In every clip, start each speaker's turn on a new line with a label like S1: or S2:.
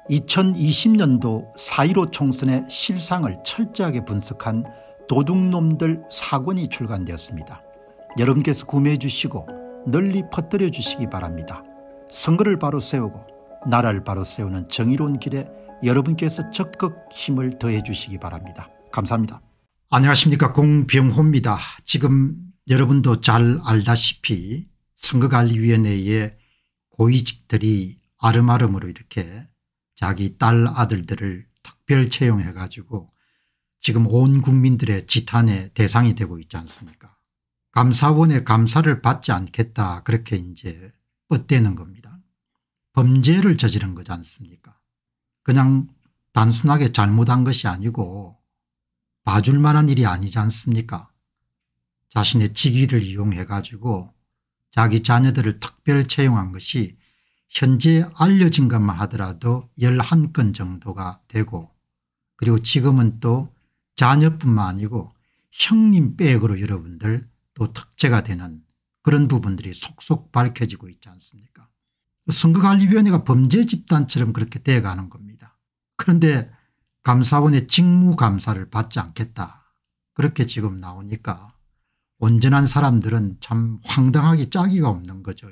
S1: 2020년도 4.15 총선의 실상을 철저하게 분석한 도둑놈들 4권이 출간되었습니다. 여러분께서 구매해 주시고 널리 퍼뜨려 주시기 바랍니다. 선거를 바로 세우고 나라를 바로 세우는 정의로운 길에 여러분께서 적극 힘을 더해 주시기 바랍니다. 감사합니다. 안녕하십니까, 공병호입니다. 지금 여러분도 잘 알다시피 선거관리위원회의 고위직들이 아름아름으로 이렇게 자기 딸 아들들을 특별 채용해 가지고 지금 온 국민들의 지탄의 대상이 되고 있지 않습니까? 감사원의 감사를 받지 않겠다, 그렇게 이제 뻗대는 겁니다. 범죄를 저지른 거지 않습니까? 그냥 단순하게 잘못한 것이 아니고 봐줄 만한 일이 아니지 않습니까? 자신의 직위를 이용해 가지고 자기 자녀들을 특별 채용한 것이 현재 알려진 것만 하더라도 11건 정도가 되고, 그리고 지금은 또 자녀뿐만 아니고 형님 백으로 여러분들 또 특채가 되는 그런 부분들이 속속 밝혀지고 있지 않습니까? 선거관리위원회가 범죄 집단처럼 그렇게 돼가는 겁니다. 그런데 감사원의 직무감사를 받지 않겠다, 그렇게 지금 나오니까 온전한 사람들은 참 황당하기 짝이가 없는 거죠.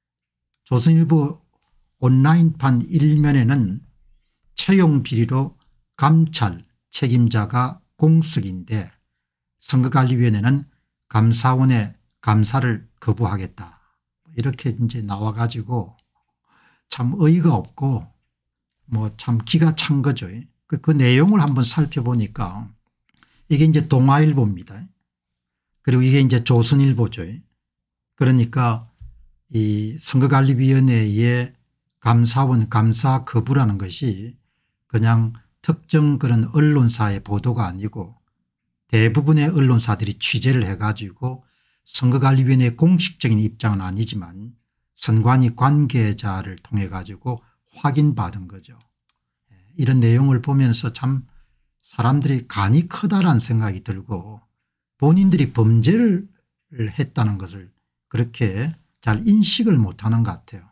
S1: 조선일보 온라인판 일면에는 채용 비리로 감찰 책임자가 공석인데 선거관리위원회는 감사원의 감사를 거부하겠다, 이렇게 이제 나와 가지고 참 어이가 없고 뭐 참 기가 찬 거죠. 그 내용을 한번 살펴보니까 이게 이제 동아일보입니다. 그리고 이게 이제 조선일보죠. 그러니까 이 선거관리위원회의 감사원 감사 거부라는 것이 그냥 특정 그런 언론사의 보도가 아니고 대부분의 언론사들이 취재를 해가지고 선거관리위원회의 공식적인 입장은 아니지만 선관위 관계자를 통해 가지고 확인받은 거죠. 이런 내용을 보면서 참 사람들이 간이 크다라는 생각이 들고 본인들이 범죄를 했다는 것을 그렇게 잘 인식을 못하는 것 같아요.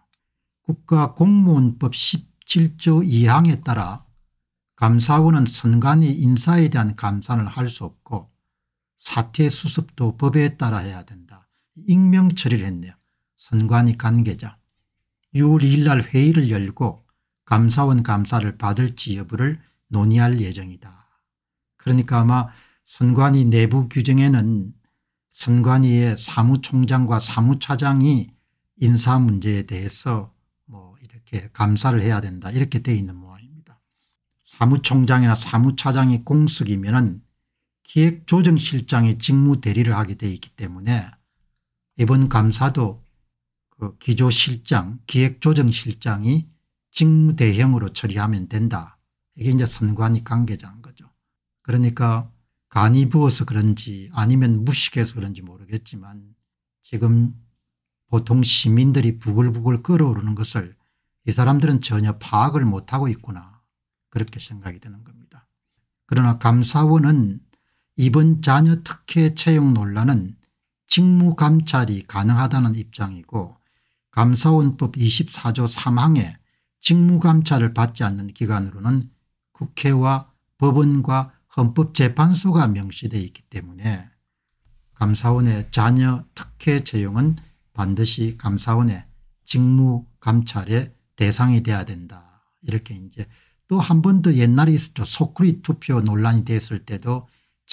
S1: 국가공무원법 17조 2항에 따라 감사원은 선관위 인사에 대한 감사를 할 수 없고 사퇴 수습도 법에 따라 해야 된다. 익명 처리를 했네요. 선관위 관계자 6월 2일 날 회의를 열고 감사원 감사를 받을지 여부를 논의할 예정이다. 그러니까 아마 선관위 내부 규정에는 선관위의 사무총장과 사무차장이 인사 문제에 대해서 뭐 이렇게 감사를 해야 된다, 이렇게 되어 있는 모양입니다. 사무총장이나 사무차장이 공석이면은 기획조정실장이 직무 대리를 하게 되어 있기 때문에 이번 감사도 그 기조실장 기획조정실장이 직무 대행으로 처리하면 된다. 이게 이제 선관위 관계자인 거죠. 그러니까 간이 부어서 그런지 아니면 무식해서 그런지 모르겠지만 지금 보통 시민들이 부글부글 끓어오르는 것을 이 사람들은 전혀 파악을 못하고 있구나, 그렇게 생각이 드는 겁니다. 그러나 감사원은 이번 자녀 특혜 채용 논란은 직무감찰이 가능하다는 입장이고 감사원법 24조 3항에 직무감찰을 받지 않는 기관으로는 국회와 법원과 헌법재판소가 명시되어 있기 때문에 감사원의 자녀 특혜 채용은 반드시 감사원의 직무감찰의 대상이 돼야 된다, 이렇게 이제 또 한 번 더 옛날에 있었죠. 속구리 투표 논란이 됐을 때도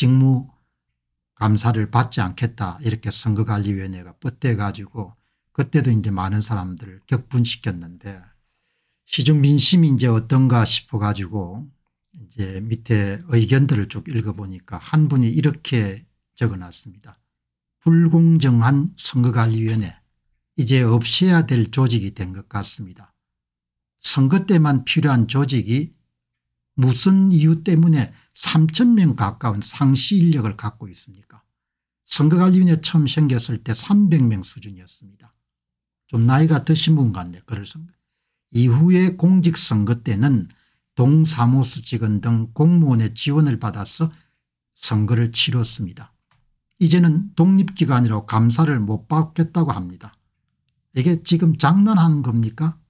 S1: 직무감사를 받지 않겠다, 이렇게 선거관리위원회가 뻗대 가지고 그때도 이제 많은 사람들을 격분시켰는데 시중 민심이 이제 어떤가 싶어 가지고 이제 밑에 의견들을 쭉 읽어보니까 한 분이 이렇게 적어놨습니다. 불공정한 선거관리위원회, 이제 없애야 될 조직이 된 것 같습니다. 선거 때만 필요한 조직이 무슨 이유 때문에 3,000명 가까운 상시 인력을 갖고 있습니까? 선거관리위원회 처음 생겼을 때 300명 수준이었습니다. 좀 나이가 드신 분 같네. 그래서 이후에 공직선거 때는 동사무소 직원 등 공무원의 지원을 받아서 선거를 치렀습니다. 이제는 독립기관이라고 감사를 못 받겠다고 합니다. 이게 지금 장난하는 겁니까?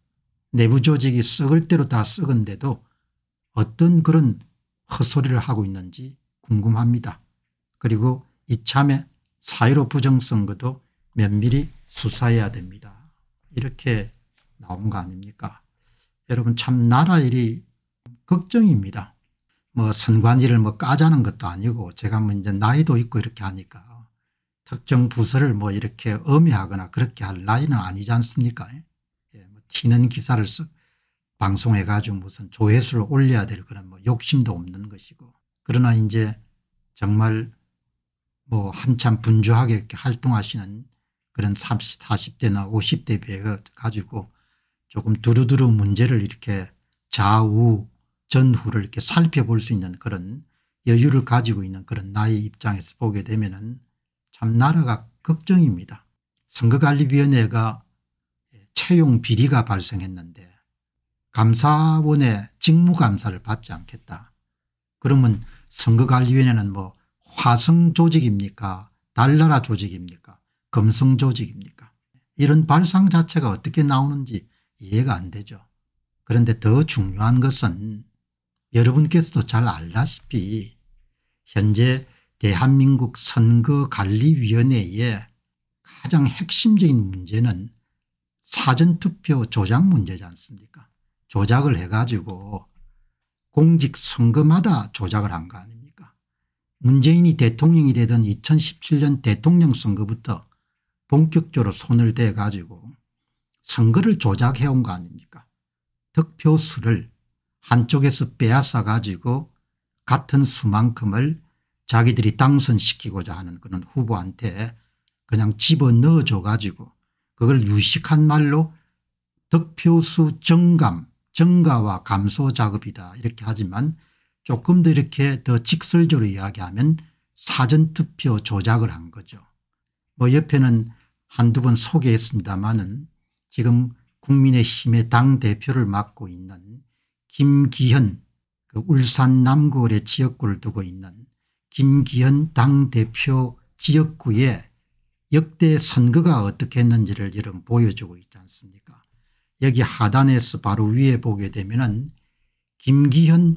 S1: 내부 조직이 썩을 대로 다 썩은데도 어떤 그런 헛소리를 하고 있는지 궁금합니다. 그리고 이참에 4.15 부정선거도 면밀히 수사해야 됩니다. 이렇게 나온 거 아닙니까? 여러분 참 나라 일이 걱정입니다. 뭐 선관위를 뭐 까자는 것도 아니고 제가 뭐 이제 나이도 있고 이렇게 하니까 특정 부서를 뭐 이렇게 엄해하거나 그렇게 할 나이는 아니지 않습니까? 예, 뭐 튀는 기사를 방송해 가지고 무슨 조회수를 올려야 될 그런 뭐 욕심도 없는 것이고, 그러나 이제 정말 뭐 한참 분주하게 이렇게 활동하시는 그런 30, 40대나 50대 비해 가지고 조금 두루두루 문제를 이렇게 좌우 전후를 이렇게 살펴볼 수 있는 그런 여유를 가지고 있는 그런 나의 입장에서 보게 되면은 참 나라가 걱정입니다. 선거관리위원회가 채용 비리가 발생했는데 감사원의 직무감사를 받지 않겠다. 그러면 선거관리위원회는 뭐 화성 조직입니까? 달나라 조직입니까? 금성 조직입니까? 이런 발상 자체가 어떻게 나오는지 이해가 안 되죠. 그런데 더 중요한 것은 여러분께서도 잘 알다시피 현재 대한민국 선거관리위원회의 가장 핵심적인 문제는 사전투표 조작 문제지 않습니까? 조작을 해가지고 공직선거마다 조작을 한 거 아닙니까? 문재인이 대통령이 되던 2017년 대통령 선거부터 본격적으로 손을 대 가지고 선거를 조작해온 거 아닙니까? 득표수를 한쪽에서 빼앗아 가지고 같은 수만큼을 자기들이 당선시키고자 하는 그런 후보한테 그냥 집어넣어줘 가지고 그걸 유식한 말로 득표수 증가와 감소 작업이다 이렇게 하지만 조금 더 이렇게 더 직설적으로 이야기하면 사전투표 조작을 한 거죠. 뭐 옆에는 한두 번 소개했습니다마는 지금 국민의힘의 당대표를 맡고 있는 김기현, 그 울산 남구을의 지역구를 두고 있는 김기현 당대표 지역구에 역대 선거가 어떻게 했는지를 여러분 보여주고 있지 않습니까? 여기 하단에서 바로 위에 보게 되면은 김기현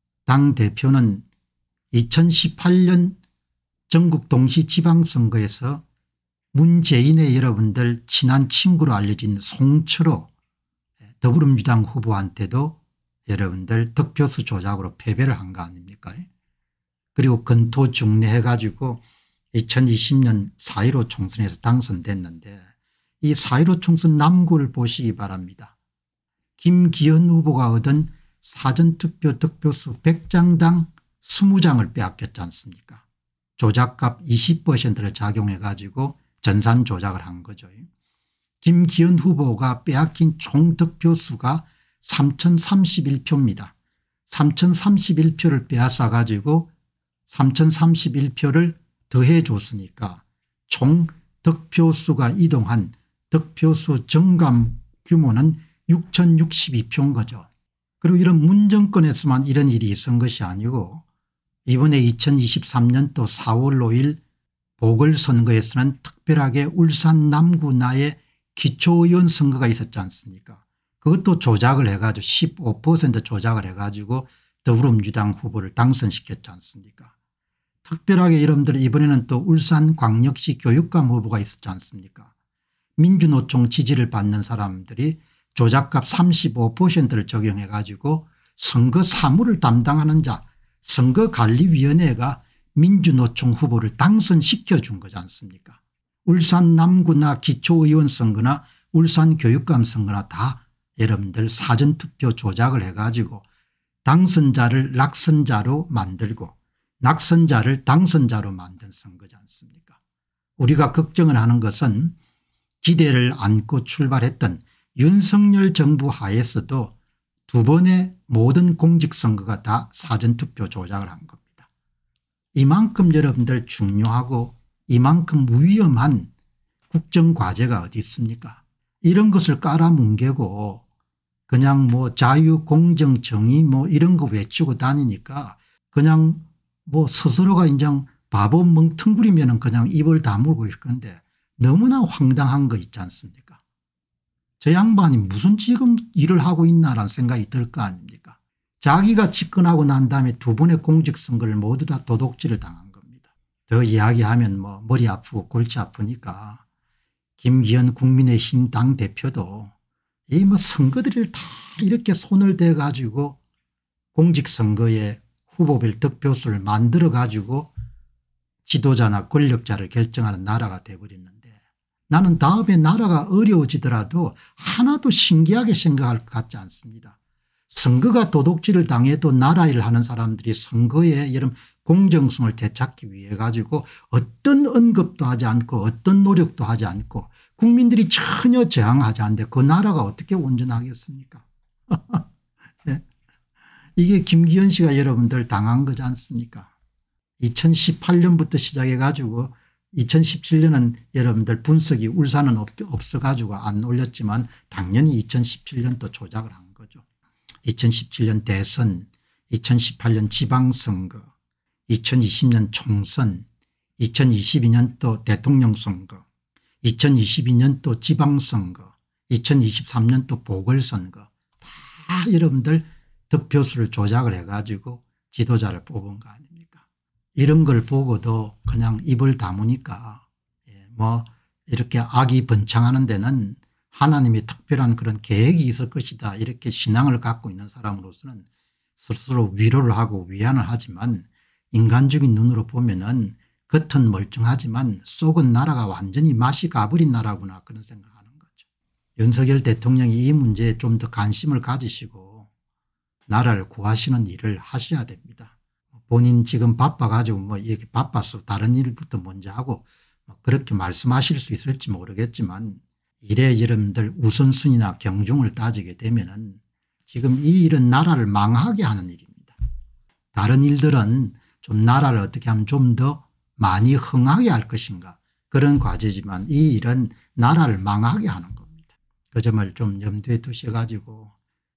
S1: 당대표는 2018년 전국 동시지방선거에서 문재인의 여러분들 친한 친구로 알려진 송철호 더불어민주당 후보한테도 여러분들 득표수 조작으로 패배를 한 거 아닙니까? 그리고 건토 중례해 가지고 2020년 4.15 총선에서 당선됐는데 이 4.15 총선 남구를 보시기 바랍니다. 김기현 후보가 얻은 사전투표 득표수 100장당 20장을 빼앗겼지 않습니까? 조작값 20%를 작용해 가지고 전산 조작을 한 거죠. 김기현 후보가 빼앗긴 총 득표수가 3031표입니다. 3031표를 빼앗아 가지고 3031표를 더해 줬으니까 총 득표수가 이동한 득표수 증감 규모는 6062표인 거죠. 그리고 이런 문정권에서만 이런 일이 있은 것이 아니고 이번에 2023년도 4월 5일 보궐선거에서는 특별하게 울산 남구나의 기초의원 선거가 있었지 않습니까? 그것도 조작을 해가지고 15% 조작을 해가지고 더불어민주당 후보를 당선시켰지 않습니까? 특별하게 여러분들 이번에는 또 울산광역시 교육감 후보가 있었지 않습니까? 민주노총 지지를 받는 사람들이 조작값 35%를 적용해 가지고 선거 사무를 담당하는 자 선거관리위원회가 민주노총 후보를 당선시켜 준 거지 않습니까? 울산 남구나 기초의원 선거나 울산 교육감 선거나 다 여러분들 사전투표 조작을 해가지고 당선자를 낙선자로 만들고 낙선자를 당선자로 만든 선거지 않습니까? 우리가 걱정을 하는 것은 기대를 안고 출발했던 윤석열 정부 하에서도 두 번의 모든 공직선거가 다 사전투표 조작을 한 겁니다. 이만큼 여러분들 중요하고 이만큼 위험한 국정과제가 어디 있습니까? 이런 것을 깔아뭉개고 그냥 뭐 자유 공정 정의 뭐 이런 거 외치고 다니니까 그냥 뭐 스스로가 인정 바보 멍텅구리면 그냥 입을 다물고 있을 건데 너무나 황당한 거 있지 않습니까? 저 양반이 무슨 지금 일을 하고 있나라는 생각이 들 거 아닙니까. 자기가 집권하고 난 다음에 두 번의 공직선거를 모두 다 도둑질을 당한 겁니다. 더 이야기하면 뭐 머리 아프고 골치 아프니까 김기현 국민의힘 당대표도 이 뭐 선거들을 다 이렇게 손을 대 가지고 공직선거에 후보별 득표수를 만들어 가지고 지도자나 권력자를 결정하는 나라가 돼버렸는데, 나는 다음에 나라가 어려워지더라도 하나도 신기하게 생각할 것 같지 않습니다. 선거가 도둑질을 당해도 나라 일을 하는 사람들이 선거에 이런 공정성을 되찾기 위해 가지고 어떤 언급도 하지 않고 어떤 노력도 하지 않고 국민들이 전혀 저항하지 않는데 그 나라가 어떻게 온전하겠습니까? 네. 이게 김기현 씨가 여러분들 당한 거지 않습니까? 2018년부터 시작해 가지고 2017년은 여러분들 분석이 울산은 없어 가지고 안 올렸지만 당연히 2017년도 조작을 한 거죠. 2017년 대선, 2018년 지방선거, 2020년 총선, 2022년도 대통령 선거, 2022년도 지방선거, 2023년도 보궐선거 다 여러분들 득표수를 조작을 해가지고 지도자를 뽑은 거 아닙니까? 이런 걸 보고도 그냥 입을 다무니까 뭐 이렇게 악이 번창하는 데는 하나님이 특별한 그런 계획이 있을 것이다, 이렇게 신앙을 갖고 있는 사람으로서는 스스로 위로를 하고 위안을 하지만, 인간적인 눈으로 보면은 겉은 멀쩡하지만 속은 나라가 완전히 맛이 가버린 나라구나, 그런 생각하는 거죠. 윤석열 대통령이 이 문제에 좀 더 관심을 가지시고 나라를 구하시는 일을 하셔야 됩니다. 본인 지금 바빠 가지고 뭐 이렇게 바빠서 다른 일부터 먼저 하고 그렇게 말씀하실 수 있을지 모르겠지만, 일에 여러분들 우선순위나 경중을 따지게 되면은 지금 이 일은 나라를 망하게 하는 일입니다. 다른 일들은 좀 나라를 어떻게 하면 좀 더 많이 흥하게 할 것인가, 그런 과제지만 이 일은 나라를 망하게 하는 겁니다. 그 점을 좀 염두에 두셔 가지고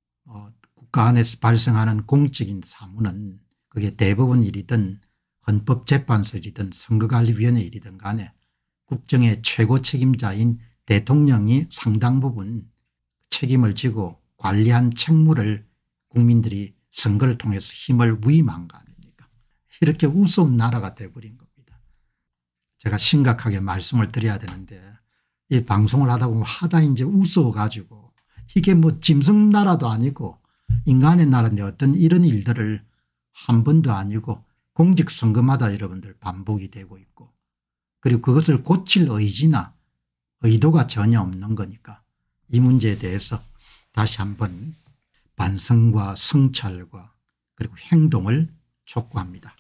S1: 국가 안에서 발생하는 공적인 사무는 그게 대법원 일이든 헌법재판소 일이든 선거관리위원회 일이든 간에 국정의 최고 책임자인 대통령이 상당 부분 책임을 지고 관리한 책무를 국민들이 선거를 통해서 힘을 위임한 거 아닙니까? 이렇게 우스운 나라가 돼버린 겁니다. 제가 심각하게 말씀을 드려야 되는데 이 방송을 하다 보면 하다 이제 우스워 가지고 이게 뭐 짐승 나라도 아니고 인간의 나라인데 어떤 이런 일들을 한 번도 아니고 공직선거마다 여러분들 반복이 되고 있고, 그리고 그것을 고칠 의지나 의도가 전혀 없는 거니까 이 문제에 대해서 다시 한번 반성과 성찰과 그리고 행동을 촉구합니다.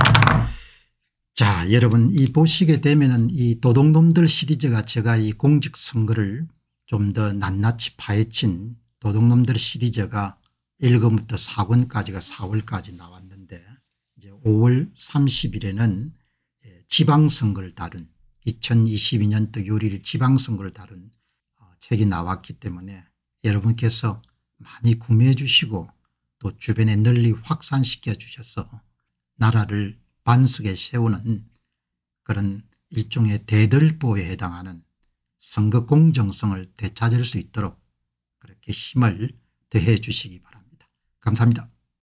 S1: 자, 여러분 이 보시게 되면은 이 도둑놈들 시리즈가, 제가 이 공직선거를 좀 더 낱낱이 파헤친 도둑놈들 시리즈가 1권부터 4권까지가 4월까지 나왔는데, 이제 5월 30일에는 지방선거를 다룬 2022년도 6일 지방선거를 다룬 책이 나왔기 때문에 여러분께서 많이 구매해 주시고 또 주변에 널리 확산시켜 주셔서 나라를 반석에 세우는 그런 일종의 대들보에 해당하는 선거 공정성을 되찾을 수 있도록 그렇게 힘을 더해 주시기 바랍니다. 감사합니다.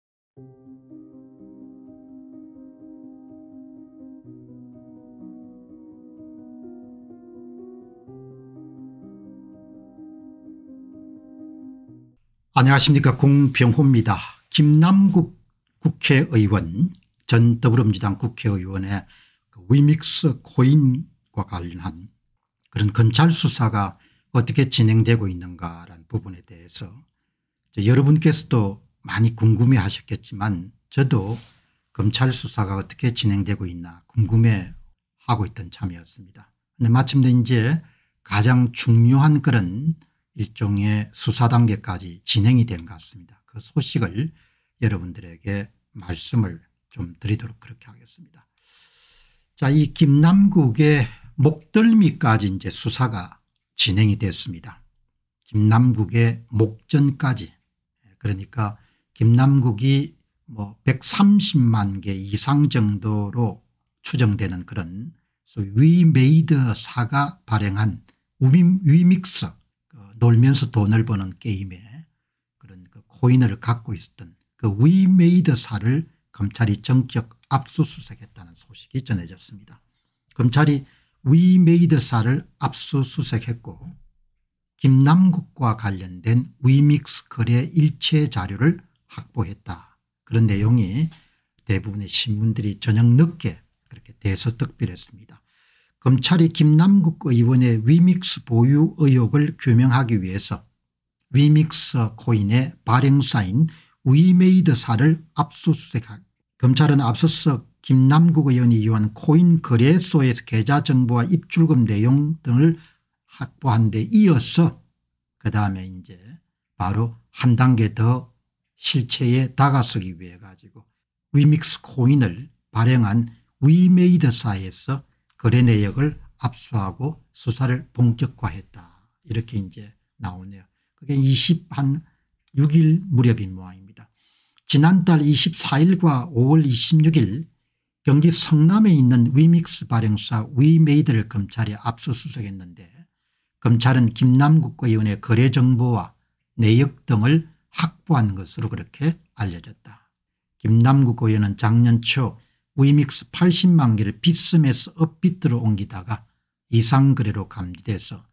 S1: 안녕하십니까, 공병호입니다. 김남국 국회의원, 전 더불어민주당 국회의원의 위믹스 코인과 관련한 그런 검찰 수사가 어떻게 진행되고 있는가라는 부분에 대해서 여러분께서도 많이 궁금해 하셨겠지만 저도 검찰 수사가 어떻게 진행되고 있나 궁금해 하고 있던 참이었습니다. 근데 마침내 이제 가장 중요한 그런 일종의 수사 단계까지 진행이 된 것 같습니다. 그 소식을 여러분들에게 말씀을 좀 드리도록 그렇게 하겠습니다. 자, 이 김남국의 목덜미까지 이제 수사가 진행이 됐습니다. 김남국의 목전까지, 그러니까 김남국이 뭐 130만 개 이상 정도로 추정되는 그런 위메이드사가 발행한 위믹스 놀면서 돈을 버는 게임에 그런 그 코인을 갖고 있었던 그 위메이드사를 검찰이 전격 압수수색했다는 소식이 전해졌습니다. 검찰이 위메이드사를 압수수색했고 김남국과 관련된 위믹스 거래 일체 자료를 확보했다. 그런 내용이 대부분의 신문들이 저녁 늦게 그렇게 대서특필했습니다. 검찰이 김남국 의원의 위믹스 보유 의혹을 규명하기 위해서 위믹스 코인의 발행사인 위메이드사를 압수수색한 검찰은 앞서서 김남국 의원이 이용한 코인 거래소에서 계좌 정보와 입출금 내용 등을 확보한 데 이어서 그다음에 이제 바로 한 단계 더 실체에 다가서기 위해 가지고 위믹스 코인을 발행한 위메이드사에서 거래 내역을 압수하고 수사를 본격화했다. 이렇게 이제 나오네요. 그게 6일 무렵인 모양입니다. 지난달 24일과 5월 26일 경기 성남에 있는 위믹스 발행사 위메이드를 검찰이 압수수색했는데 검찰은 김남국 의원의 거래 정보와 내역 등을 확보한 것으로 그렇게 알려졌다. 김남국 의원은 작년 초 위믹스 80만 개를 빗썸에서 업비트로 옮기다가 이상거래로 감지돼서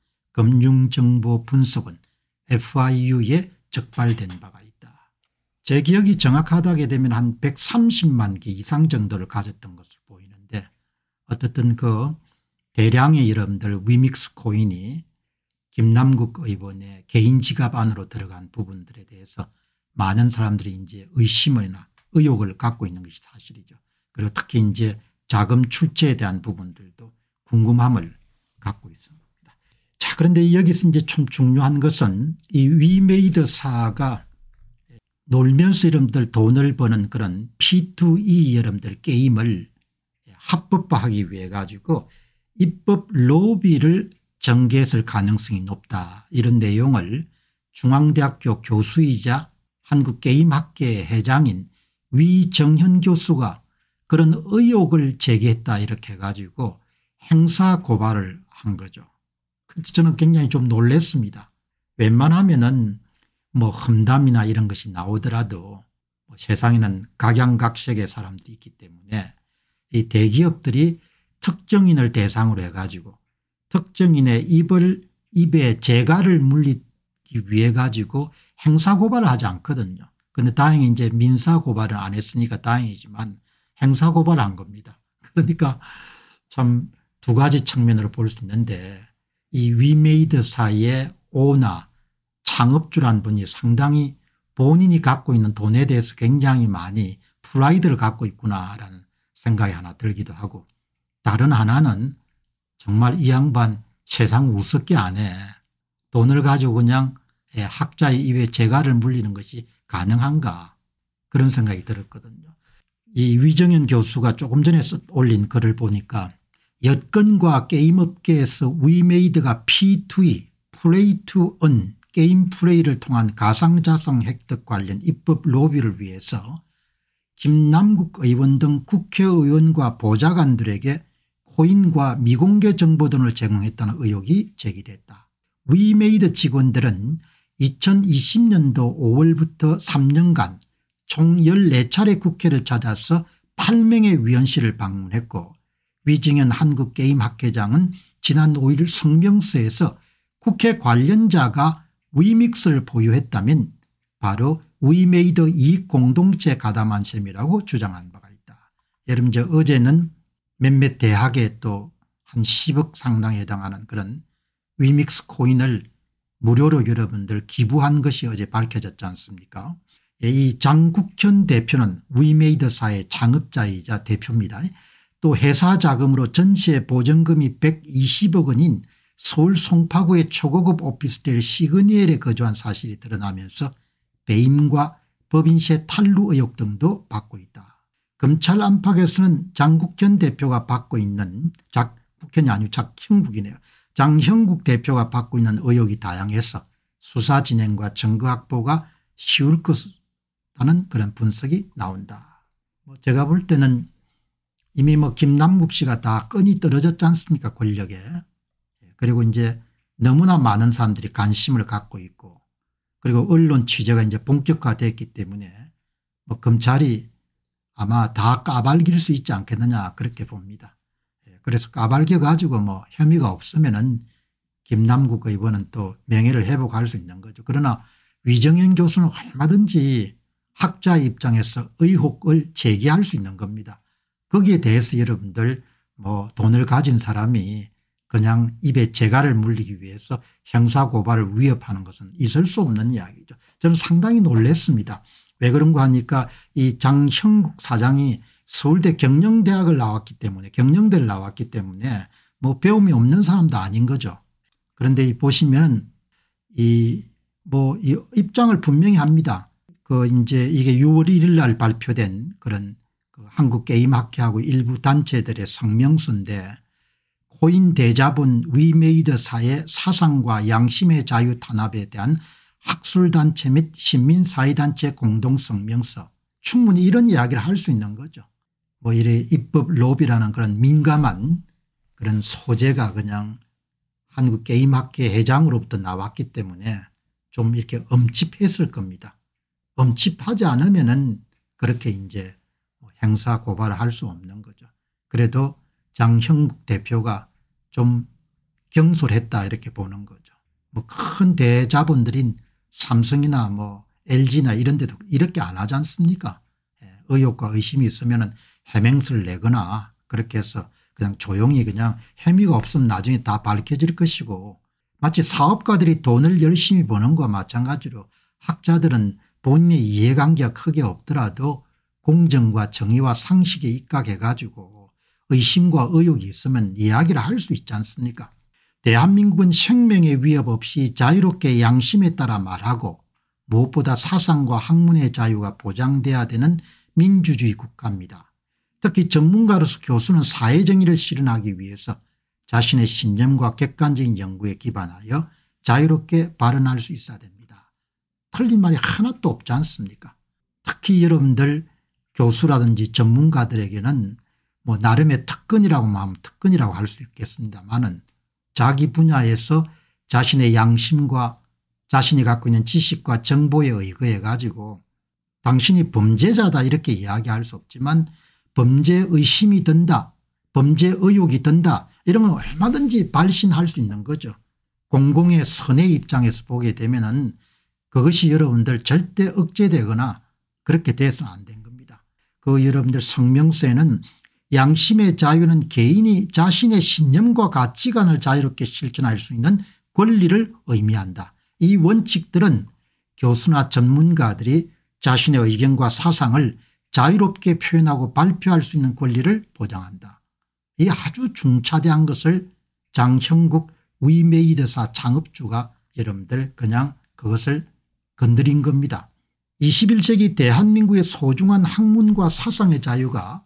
S1: 금융정보분석원 FIU에 적발된 바가 있다. 제 기억이 정확하다게 되면 한 130만 개 이상 정도를 가졌던 것으로 보이는데 어떻든 그 대량의 여러분들 위믹스 코인이 김남국 의원의 개인 지갑 안으로 들어간 부분들에 대해서 많은 사람들이 이제 의심이나 의혹을 갖고 있는 것이 사실이죠. 그리고 특히 이제 자금 출처에 대한 부분들도 궁금함을 갖고 있습니다. 자, 그런데 여기서 이제 참 중요한 것은 이 위메이드사가 놀면서 여러분들 돈을 버는 그런 P2E 여러분들 게임을 합법화하기 위해 가지고 입법 로비를 전개했을 가능성이 높다. 이런 내용을 중앙대학교 교수이자 한국게임학계 회장인 위정현 교수가 그런 의혹을 제기했다 이렇게 해가지고 행사 고발을 한 거죠. 근데 저는 굉장히 좀 놀랐습니다. 웬만하면은 뭐 험담이나 이런 것이 나오더라도 뭐 세상에는 각양각색의 사람들이 있기 때문에 이 대기업들이 특정인을 대상으로 해가지고 특정인의 입에 재갈을 물리기 위해 가지고 행사 고발을 하지 않거든요. 그런데 다행히 이제 민사 고발은 안 했으니까 다행이지만 행사 고발을 한 겁니다. 그러니까 참 두 가지 측면으로 볼 수 있는데 이 위메이드사의 오너 창업주란 분이 상당히 본인이 갖고 있는 돈에 대해서 굉장히 많이 프라이드를 갖고 있구나라는 생각이 하나 들기도 하고 다른 하나는 정말 이 양반 세상 우습게 안 해. 돈을 가지고 그냥 학자의 입에 재갈을 물리는 것이 가능한가 그런 생각이 들었거든요. 이 위정현 교수가 조금 전에 올린 글을 보니까 여건과 게임업계에서 위메이드가 P2E 플레이 투 은 게임 플레이를 통한 가상자산 획득 관련 입법 로비를 위해서 김남국 의원 등 국회의원과 보좌관들에게 코인과 미공개 정보 등을 제공했다는 의혹이 제기됐다. 위메이드 직원들은 2020년도 5월부터 3년간 총 14차례 국회를 찾아서 8명의 위원실을 방문했고 위정현 한국게임학회장은 지난 5일 성명서에서 국회 관련자가 위믹스를 보유했다면 바로 위메이드 이익공동체 가담한 셈이라고 주장한 바가 있다. 여러분 어제는 몇몇 대학에 또 한 10억 상당에 해당하는 그런 위믹스 코인을 무료로 여러분들 기부한 것이 어제 밝혀졌지 않습니까? 이 장국현 대표는 위메이드사의 창업자이자 대표입니다. 또 회사 자금으로 전세 보전금이 120억 원인 서울 송파구의 초고급 오피스텔 시그니엘에 거주한 사실이 드러나면서 배임과 법인세 탈루 의혹 등도 받고 있다. 검찰 안팎에서는 장국현 대표가 받고 있는 국현이 아니고 장형국이네요. 장형국 대표가 받고 있는 의혹이 다양해서 수사 진행과 증거 확보가 쉬울 것이라는 그런 분석이 나온다. 제가 볼 때는 이미 김남국 씨가 다 끈이 떨어졌지 않습니까 권력에. 그리고 이제 너무나 많은 사람들이 관심을 갖고 있고 그리고 언론 취재가 이제 본격화됐기 때문에 뭐 검찰이 아마 다 까발길 수 있지 않겠느냐 그렇게 봅니다. 그래서 까발겨 가지고 뭐 혐의가 없으면은 김남국 의원은 또 명예를 회복할 수 있는 거죠. 그러나 위정현 교수는 얼마든지 학자의 입장에서 의혹을 제기할 수 있는 겁니다. 거기에 대해서 여러분들 뭐 돈을 가진 사람이 그냥 입에 재갈을 물리기 위해서 형사고발을 위협하는 것은 있을 수 없는 이야기죠. 저는 상당히 놀랐습니다. 왜 그런가 하니까 이 장형국 사장이 서울대 경영대학을 나왔기 때문에 경영대를 나왔기 때문에 뭐 배움이 없는 사람도 아닌 거죠. 그런데 이 보시면 이 입장을 분명히 합니다. 이제 이게 6월 1일 날 발표된 그런 한국게임학회하고 일부 단체들의 성명서인데 코인 대자본 위메이드사의 사상과 양심의 자유 탄압에 대한 학술단체 및 시민사회단체 공동성명서 충분히 이런 이야기를 할 수 있는 거죠. 뭐 이래 입법 로비라는 그런 민감한 그런 소재가 그냥 한국게임학회 회장으로부터 나왔기 때문에 좀 이렇게 엄집했을 겁니다. 엄집하지 않으면은 그렇게 이제 형사 고발을 할 수 없는 거죠. 그래도 장형국 대표가 좀 경솔했다 이렇게 보는 거죠. 뭐 큰 대자본들인 삼성이나 뭐 LG나 이런 데도 이렇게 안 하지 않습니까? 의혹과 의심이 있으면 해명서를 내거나 그렇게 해서 그냥 조용히 그냥 혐의가 없으면 나중에 다 밝혀질 것이고 마치 사업가들이 돈을 열심히 버는 것과 마찬가지로 학자들은 본인의 이해관계가 크게 없더라도 공정과 정의와 상식에 입각해 가지고 의심과 의혹이 있으면 이야기를 할 수 있지 않습니까? 대한민국은 생명의 위협 없이 자유롭게 양심에 따라 말하고 무엇보다 사상과 학문의 자유가 보장돼야 되는 민주주의 국가입니다. 특히 전문가로서 교수는 사회정의를 실현하기 위해서 자신의 신념과 객관적인 연구에 기반하여 자유롭게 발언할 수 있어야 됩니다. 틀린 말이 하나도 없지 않습니까? 특히 여러분들 교수라든지 전문가들에게는 뭐 나름의 특권이라고 하면 특권이라고 할 수 있겠습니다만은 자기 분야에서 자신의 양심과 자신이 갖고 있는 지식과 정보에 의거해 가지고 당신이 범죄자다 이렇게 이야기할 수 없지만 범죄 의심이 든다 범죄 의혹이 든다 이런 건 얼마든지 발신할 수 있는 거죠. 공공의 선의 입장에서 보게 되면은 그것이 여러분들 절대 억제되거나 그렇게 돼서는 안 된 겁니다. 여러분들 성명서에는 양심의 자유는 개인이 자신의 신념과 가치관을 자유롭게 실천할 수 있는 권리를 의미한다. 이 원칙들은 교수나 전문가들이 자신의 의견과 사상을 자유롭게 표현하고 발표할 수 있는 권리를 보장한다. 이 아주 중차대한 것을 장형국 위메이드사 창업주가 여러분들 그냥 그것을 건드린 겁니다. 21세기 대한민국의 소중한 학문과 사상의 자유가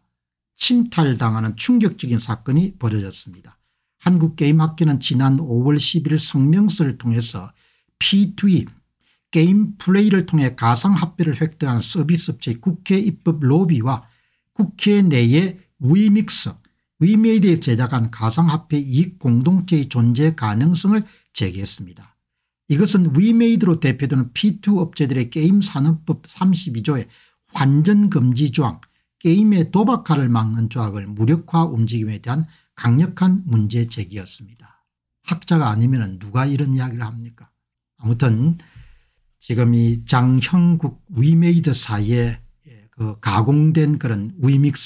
S1: 침탈당하는 충격적인 사건이 벌어졌습니다. 한국게임학회는 지난 5월 10일 성명서를 통해서 P2E 게임 플레이를 통해 가상화폐를 획득하는 서비스업체의 국회 입법 로비와 국회 내의 위믹스 위메이드에 제작한 가상화폐 이익 공동체의 존재 가능성을 제기했습니다. 이것은 위메이드로 대표되는 P2 업체들의 게임산업법 32조의 환전금지 조항 게임의 도박화를 막는 조항을 무력화 움직임에 대한 강력한 문제 제기였습니다. 학자가 아니면 누가 이런 이야기를 합니까? 아무튼 지금 이 장형국 위메이드사의 가공된 그런 위믹스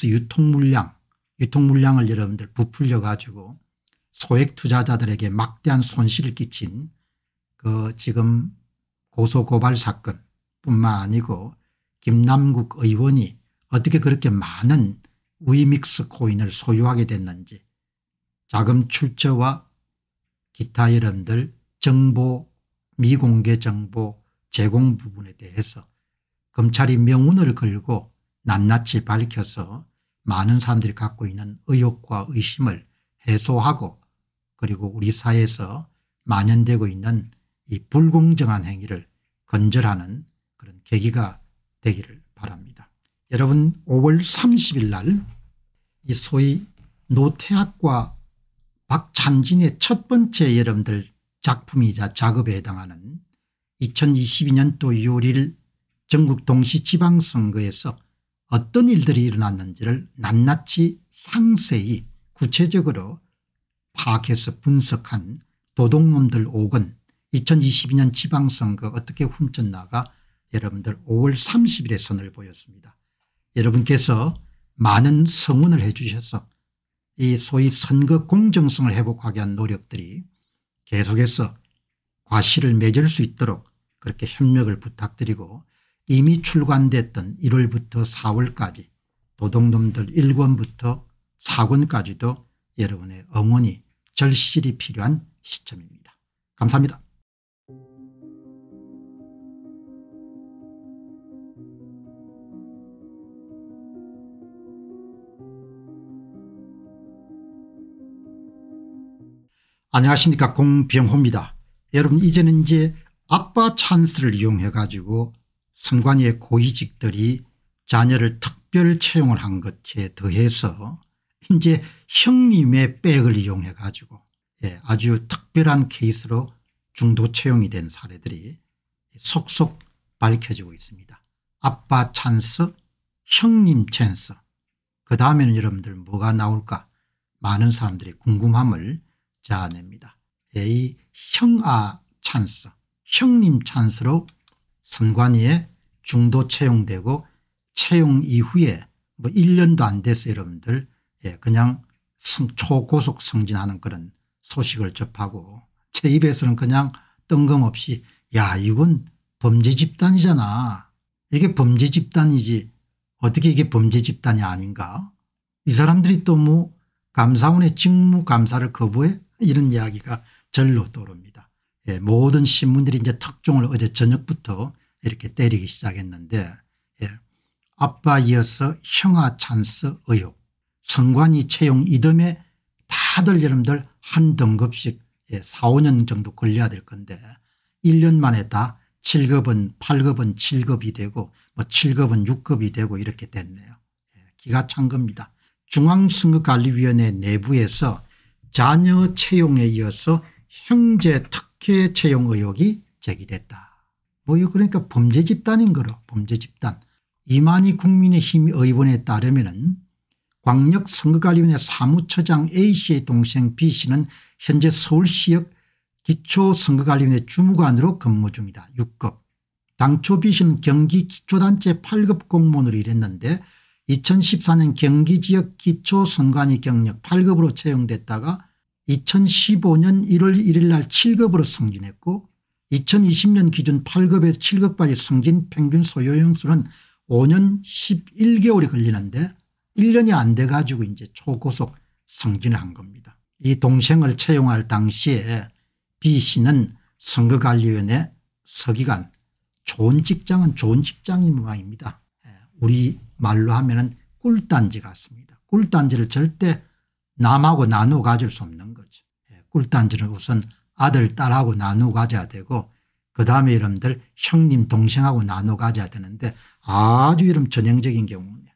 S1: 유통물량을 여러분들 부풀려 가지고 소액 투자자들에게 막대한 손실을 끼친 지금 고소고발 사건뿐만 아니고 김남국 의원이 어떻게 그렇게 많은 위믹스 코인을 소유하게 됐는지 자금 출처와 기타 여러분들 정보 미공개 정보 제공 부분에 대해서 검찰이 명운을 걸고 낱낱이 밝혀서 많은 사람들이 갖고 있는 의혹과 의심을 해소하고 그리고 우리 사회에서 만연되고 있는 이 불공정한 행위를 건절하는 그런 계기가 되기를 바랍니다. 여러분 5월 30일 날 이 소위 노태학과 박찬진의 첫 번째 여러분들 작품이자 작업에 해당하는 2022년도 6월 1일 전국 동시지방선거에서 어떤 일들이 일어났는지를 낱낱이 상세히 구체적으로 파악해서 분석한 도둑놈들 5권 2022년 지방선거 어떻게 훔쳤나가 여러분들 5월 30일에 선을 보였습니다. 여러분께서 많은 성원을 해 주셔서 이 소위 선거 공정성을 회복하기 위한 노력들이 계속해서 과실을 맺을 수 있도록 그렇게 협력을 부탁드리고 이미 출간됐던 1월부터 4월까지 도둑놈들 1권부터 4권까지도 여러분의 응원이 절실히 필요한 시점입니다. 감사합니다. 안녕하십니까, 공병호입니다. 여러분, 이제는 이제 아빠 찬스를 이용해 가지고 선관위의 고위직들이 자녀를 특별 채용을 한 것에 더해서 이제 형님의 백을 이용해 가지고 아주 특별한 케이스로 중도 채용이 된 사례들이 속속 밝혀지고 있습니다. 아빠 찬스, 형님 찬스, 그다음에는 여러분들 뭐가 나올까 많은 사람들이 궁금함을 자아냅니다. 이 형아 찬스, 형님 찬스로 선관위에 중도 채용되고 채용 이후에 뭐 1년도 안 돼서 여러분들 그냥 초고속 승진하는 그런 소식을 접하고 제 입에서는 그냥 뜬금없이 야, 이건 범죄 집단이잖아. 이게 범죄 집단이지 어떻게 이게 범죄 집단이 아닌가. 이 사람들이 또 뭐 감사원의 직무 감사를 거부해, 이런 이야기가 절로 떠오릅니다. 모든 신문들이 이제 특종을 어제 저녁부터 이렇게 때리기 시작했는데 아빠 이어서 형아 찬스 의혹, 선관위 채용 이듬해 다들 여러분들 한 등급씩 4, 5년 정도 걸려야 될 건데 1년 만에 다 7급은 8급은 7급이 되고 뭐 7급은 6급이 되고 이렇게 됐네요. 기가 찬 겁니다. 중앙선거관리위원회 내부에서 자녀 채용에 이어서 형제 특혜 채용 의혹이 제기됐다. 뭐 이거 그러니까 범죄 집단인 거로, 범죄 집단. 이만희 국민의힘 의원에 따르면은 광역선거관리위원회 사무처장 A씨의 동생 B씨는 현재 서울시역 기초선거관리위원회 주무관으로 근무 중이다. 6급. 당초 B씨는 경기기초단체 8급 공무원으로 일했는데 2014년 경기지역 기초선관위 경력 8급으로 채용됐다가 2015년 1월 1일 날 7급으로 승진했고 2020년 기준 8급에서 7급까지 승진 평균 소요용수는 5년 11개월이 걸리는데 1년이 안 돼 가지고 이제 초고속 승진을 한 겁니다. 이 동생을 채용할 당시에 B씨는 선거관리위원회 서기관, 좋은 직장은 좋은 직장인 모양입니다. 우리 말로 하면은 꿀단지 같습니다. 꿀단지를 절대 남하고 나누어 가질 수 없는 거죠. 꿀단지는 우선 아들 딸하고 나누어 가져야 되고 그다음에 여러분들 형님 동생하고 나누어 가져야 되는데 아주 이런 전형적인 경우입니다.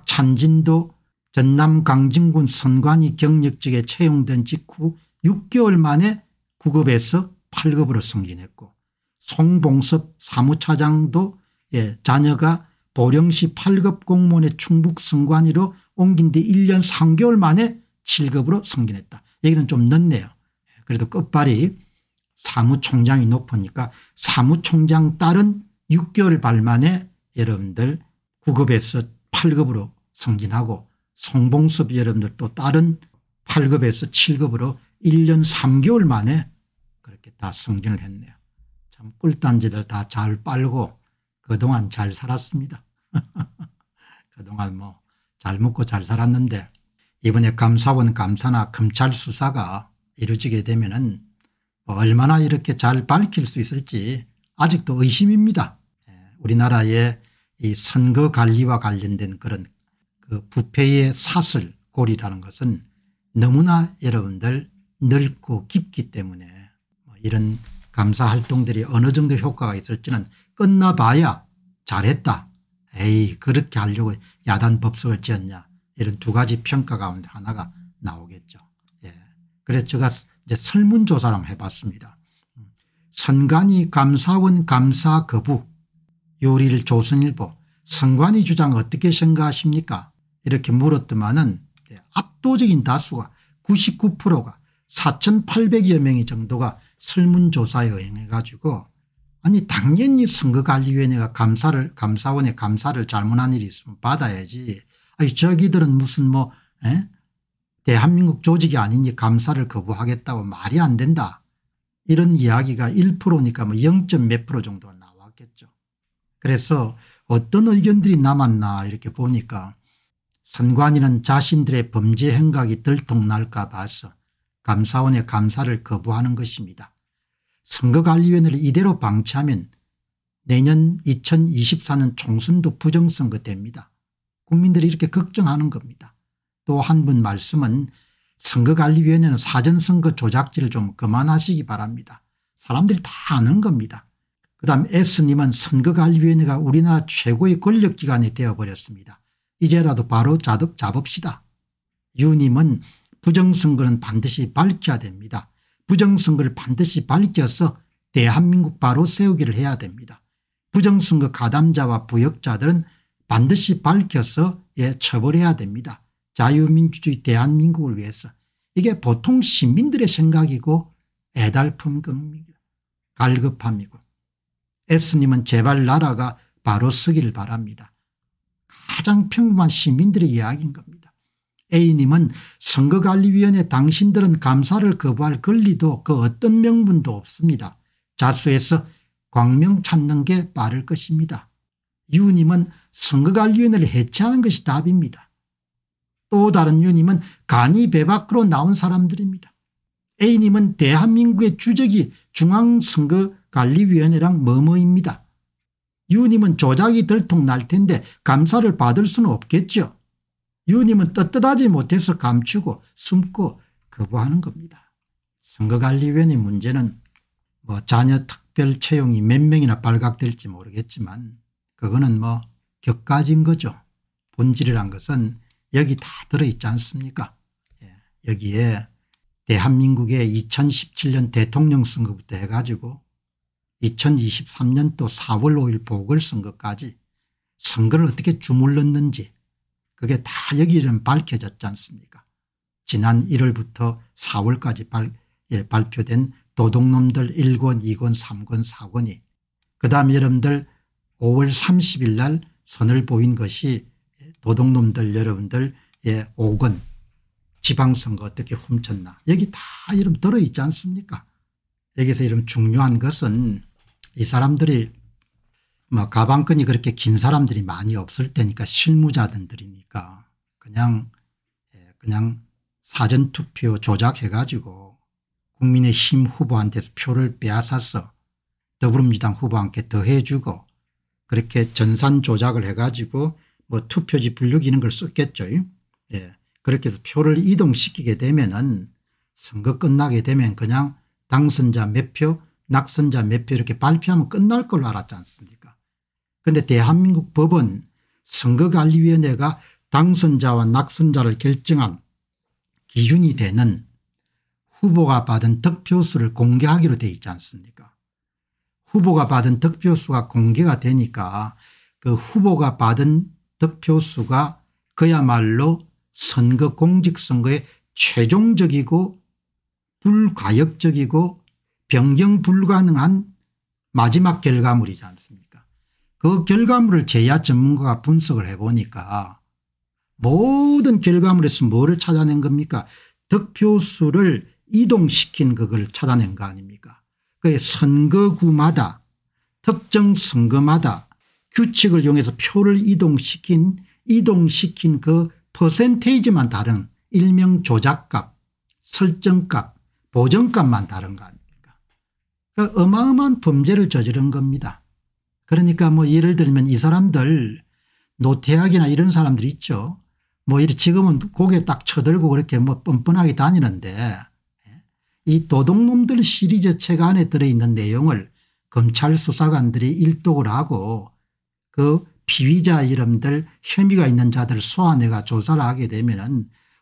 S1: 박찬진도 전남 강진군 선관위 경력직에 채용된 직후 6개월 만에 9급에서 8급으로 승진했고 송봉섭 사무차장도 자녀가 보령시 8급 공무원의 충북 선관위로 옮긴 뒤 1년 3개월 만에 7급으로 승진했다. 여기는 좀 늦네요. 그래도 끝발이 사무총장이 높으니까 사무총장 딸은 6개월 발 만에 여러분들 9급에서 8급으로 승진하고 송봉섭 여러분들 또 딸은 8급에서 7급으로 1년 3개월 만에 그렇게 다 승진을 했네요. 참 꿀단지들 다 잘 빨고 그동안 잘 살았습니다. 그동안 뭐 잘 먹고 잘 살았는데 이번에 감사원 감사나 검찰 수사가 이루어지게 되면은 뭐 얼마나 이렇게 잘 밝힐 수 있을지 아직도 의심입니다. 우리나라의 이 선거 관리와 관련된 그런 그 부패의 사슬골이라는 것은 너무나 여러분들 넓고 깊기 때문에 뭐 이런 감사 활동들이 어느 정도 효과가 있을지는 끝나봐야 잘했다. 에이 그렇게 하려고 야단 법석을 지었냐 이런 두 가지 평가 가운데 하나가 나오겠죠. 그래서 제가 이제 설문조사를 한번 해봤습니다. 선관위 감사원 감사 거부. 요일 조선일보 선관위 주장 어떻게 생각하십니까 이렇게 물었더만은 압도적인 다수가 99%가 4,800여 명이 정도가 설문조사에 응해 가지고 아니 당연히 선거관리위원회가 감사원의 감사를 잘못한 일이 있으면 받아야지. 아니 저기들은 무슨 뭐 대한민국 조직이 아니니 감사를 거부하겠다고 말이 안 된다. 이런 이야기가 1%니까 뭐 0. 몇 프로 정도가 나왔겠죠. 그래서 어떤 의견들이 남았나 이렇게 보니까 선관위는 자신들의 범죄 행각이 들통날까 봐서 감사원의 감사를 거부하는 것입니다. 선거관리위원회를 이대로 방치하면 내년 2024년 총선도 부정선거 됩니다. 국민들이 이렇게 걱정하는 겁니다. 또 한 분 말씀은 선거관리위원회는 사전선거 조작질을 좀 그만하시기 바랍니다. 사람들이 다 아는 겁니다. 그다음 S님은 선거관리위원회가 우리나라 최고의 권력기관이 되어버렸습니다. 이제라도 바로 잡읍시다. U님은 부정선거는 반드시 밝혀야 됩니다. 부정선거를 반드시 밝혀서 대한민국 바로 세우기를 해야 됩니다. 부정선거 가담자와 부역자들은 반드시 밝혀서 처벌해야 됩니다. 자유민주주의 대한민국을 위해서. 이게 보통 시민들의 생각이고 애달픔입니다. 갈급함이고. S님은 제발 나라가 바로 서기를 바랍니다. 가장 평범한 시민들의 이야기인 겁니다. A님은 선거관리위원회 당신들은 감사를 거부할 권리도 그 어떤 명분도 없습니다. 자수해서 광명 찾는 게 빠를 것입니다. U님은 선거관리위원회를 해체하는 것이 답입니다. 또 다른 U님은 간이 배 밖으로 나온 사람들입니다. A님은 대한민국의 주적이 중앙선거관리위원회랑 뭐뭐입니다. U님은 조작이 들통날 텐데 감사를 받을 수는 없겠죠. U님은 떳떳하지 못해서 감추고 숨고 거부하는 겁니다. 선거관리위원회 문제는 뭐 자녀 특별 채용이 몇 명이나 발각될지 모르겠지만 그거는 뭐 격가진 거죠. 본질이란 것은 여기 다 들어있지 않습니까? 여기에 대한민국의 2017년 대통령 선거부터 해가지고 2023년도 4월 5일 보궐선거까지 선거를 어떻게 주물렀는지 그게 다 여기는 밝혀졌지 않습니까? 지난 1월부터 4월까지 발표된 도둑놈들 1권 2권 3권 4권이 그다음에 여러분들 5월 30일 날 선을 보인 것이 도둑놈들 여러분들의 5권 지방선거 어떻게 훔쳤나 여기 다 이름 들어있지 않습니까? 여기서 이런 중요한 것은 이 사람들이 뭐 가방끈이 그렇게 긴 사람들이 많이 없을 테니까 실무자들이니까 그냥 사전투표 조작해 가지고 국민의힘 후보한테서 표를 빼앗아서 더불어민주당 후보한테 더해 주고 그렇게 전산 조작을 해 가지고 뭐 투표지 분류기 이런 걸 썼겠죠. 그렇게 해서 표를 이동시키게 되면은 선거 끝나게 되면 그냥 당선자 몇 표 낙선자 몇 표 이렇게 발표하면 끝날 걸로 알았지 않습니까? 그런데 대한민국 법은 선거관리위원회가 당선자와 낙선자를 결정한 기준이 되는 후보가 받은 득표수를 공개하기로 되어 있지 않습니까? 후보가 받은 득표수가 공개가 되니까 그 후보가 받은 득표수가 그야말로 선거 공직선거의 최종적이고 불가역적이고 변경 불가능한 마지막 결과물이지 않습니까? 그 결과물을 제야 전문가가 분석을 해보니까 모든 결과물에서 뭐를 찾아낸 겁니까? 득표수를 이동시킨 그걸 찾아낸 거 아닙니까? 그 선거구마다 특정 선거마다 규칙을 이용해서 표를 이동시킨 그 퍼센테이지만 다른 일명 조작값 설정값 보정값만 다른 거 아닙니까? 그러니까 어마어마한 범죄를 저지른 겁니다. 그러니까 뭐 예를 들면 이 사람들 노태학이나 이런 사람들 있죠. 뭐 이렇게 지금은 고개 딱 쳐들고 그렇게 뭐 뻔뻔하게 다니는데 이 도둑놈들 시리즈 책 안에 들어있는 내용을 검찰 수사관들이 일독을 하고 그 피의자 이름들 혐의가 있는 자들을 소환해가 조사를 하게 되면은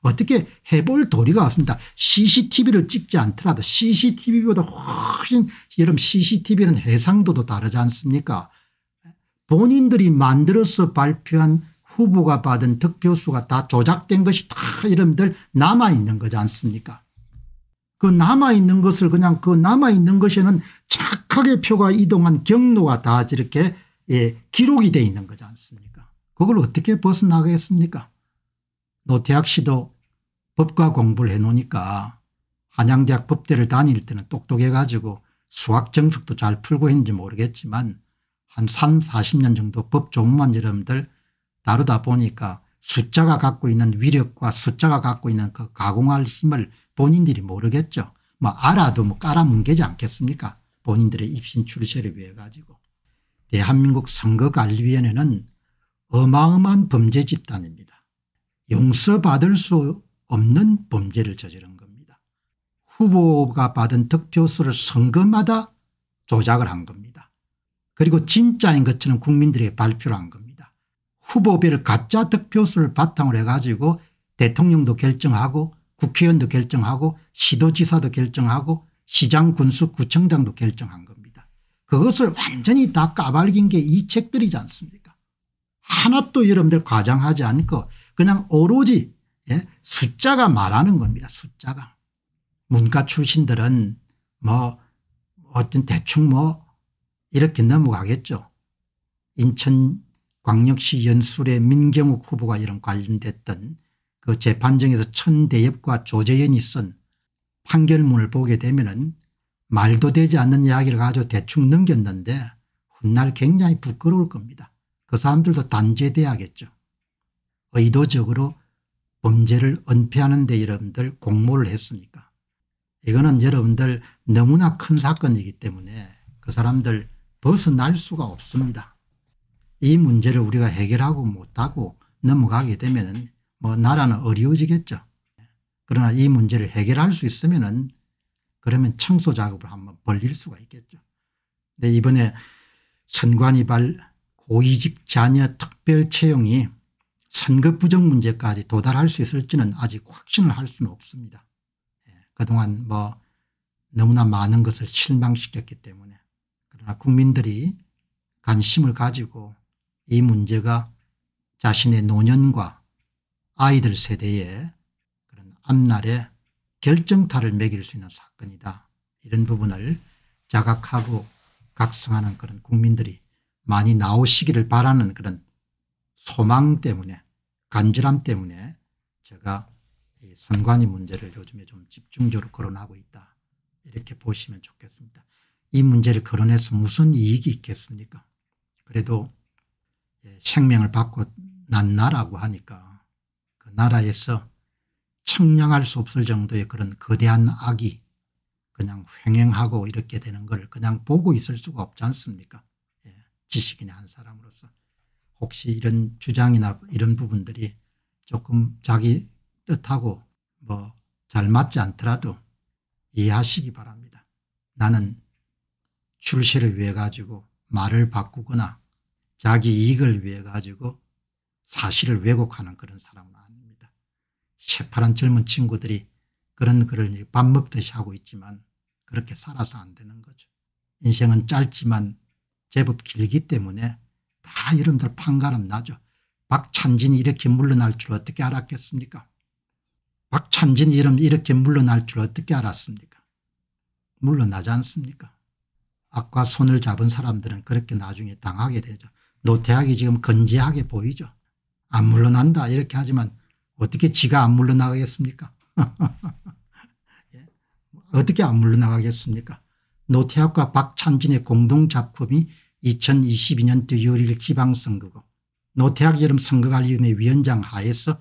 S1: 어떻게 해볼 도리가 없습니다. CCTV를 찍지 않더라도 CCTV보다 훨씬 여러분 CCTV는 해상도도 다르지 않습니까? 본인들이 만들어서 발표한 후보가 받은 득표수가 다 조작된 것이 다 여러분들 남아있는 거지 않습니까? 그 남아있는 것을 그냥 그 남아있는 것에는 착하게 표가 이동한 경로가 다 이렇게 기록이 돼 있는 거지 않습니까? 그걸 어떻게 벗어나겠습니까? 노태학 씨도 법과 공부를 해놓으니까 한양대학 법대를 다닐 때는 똑똑해 가지고 수학 정석도 잘 풀고 했는지 모르겠지만 한 40년 정도 법 조문만 여러분들 다루다 보니까 숫자가 갖고 있는 위력과 숫자가 갖고 있는 그 가공할 힘을 본인들이 모르겠죠. 뭐 알아도 뭐 깔아뭉개지 않겠습니까? 본인들의 입신 출세를 위해 가지고. 대한민국 선거관리위원회는 어마어마한 범죄 집단입니다. 용서받을 수 없는 범죄를 저지른 겁니다. 후보가 받은 득표수를 선거마다 조작을 한 겁니다. 그리고 진짜인 것처럼 국민들에게 발표를 한 겁니다. 후보별 가짜 득표수를 바탕으로 해가지고 대통령도 결정하고 국회의원도 결정하고 시도지사도 결정하고 시장 군수 구청장도 결정한 겁니다. 그것을 완전히 다 까발긴 게 이 책들이지 않습니까? 하나도 여러분들 과장하지 않고 그냥 오로지 숫자가 말하는 겁니다. 숫자가. 문과 출신들은 뭐 어떤 대충 뭐 이렇게 넘어가겠죠. 인천광역시 연수의 민경욱 후보가 이런 관련됐던 그 재판정에서 천대엽과 조재현이 쓴 판결문을 보게 되면은 말도 되지 않는 이야기를 가지고 대충 넘겼는데 훗날 굉장히 부끄러울 겁니다. 그 사람들도 단죄돼야겠죠. 의도적으로 범죄를 은폐하는 데 여러분들 공모를 했으니까. 이거는 여러분들 너무나 큰 사건이기 때문에 그 사람들 벗어날 수가 없습니다. 이 문제를 우리가 해결하고 못하고 넘어가게 되면 뭐 나라는 어려워지겠죠. 그러나 이 문제를 해결할 수 있으면은 그러면 청소 작업을 한번 벌릴 수가 있겠죠. 근데 이번에 선관위발 고위직 자녀 특별 채용이 선거 부정 문제까지 도달할 수 있을지는 아직 확신을 할 수는 없습니다. 그동안 뭐 너무나 많은 것을 실망시켰기 때문에. 그러나 국민들이 관심을 가지고 이 문제가 자신의 노년과 아이들 세대에 그런 앞날에 결정타를 매길 수 있는 사건이다. 이런 부분을 자각하고 각성하는 그런 국민들이 많이 나오시기를 바라는 그런 소망 때문에 간절함 때문에 제가 이 선관위 문제를 요즘에 좀 집중적으로 거론하고 있다. 이렇게 보시면 좋겠습니다. 이 문제를 거론해서 무슨 이익이 있겠습니까? 그래도 생명을 받고 난 나라고 하니까 그 나라에서 청량할 수 없을 정도의 그런 거대한 악이 그냥 횡행하고 이렇게 되는 걸 그냥 보고 있을 수가 없지 않습니까? 지식인의 한 사람으로서. 혹시 이런 주장이나 이런 부분들이 조금 자기 뜻하고 뭐 잘 맞지 않더라도 이해하시기 바랍니다. 나는 출세를 위해 가지고 말을 바꾸거나 자기 이익을 위해 가지고 사실을 왜곡하는 그런 사람은 아닙니다. 새파란 젊은 친구들이 그런 글을 밥 먹듯이 하고 있지만 그렇게 살아서 안 되는 거죠. 인생은 짧지만 제법 길기 때문에 다 여러분들 판가름 나죠. 박찬진이 이렇게 물러날 줄 어떻게 알았겠습니까? 박찬진이 이렇게 물러날 줄 어떻게 알았습니까? 물러나지 않습니까? 악과 손을 잡은 사람들은 그렇게 나중에 당하게 되죠. 노태학이 지금 건재하게 보이죠. 안 물러난다 이렇게 하지만 어떻게 지가 안 물러나가겠습니까? 예? 어떻게 안 물러나가겠습니까? 노태학과 박찬진의 공동작품이 2022년도 6월 지방선거고 노태학 여름 선거관리위원회 위원장 하에서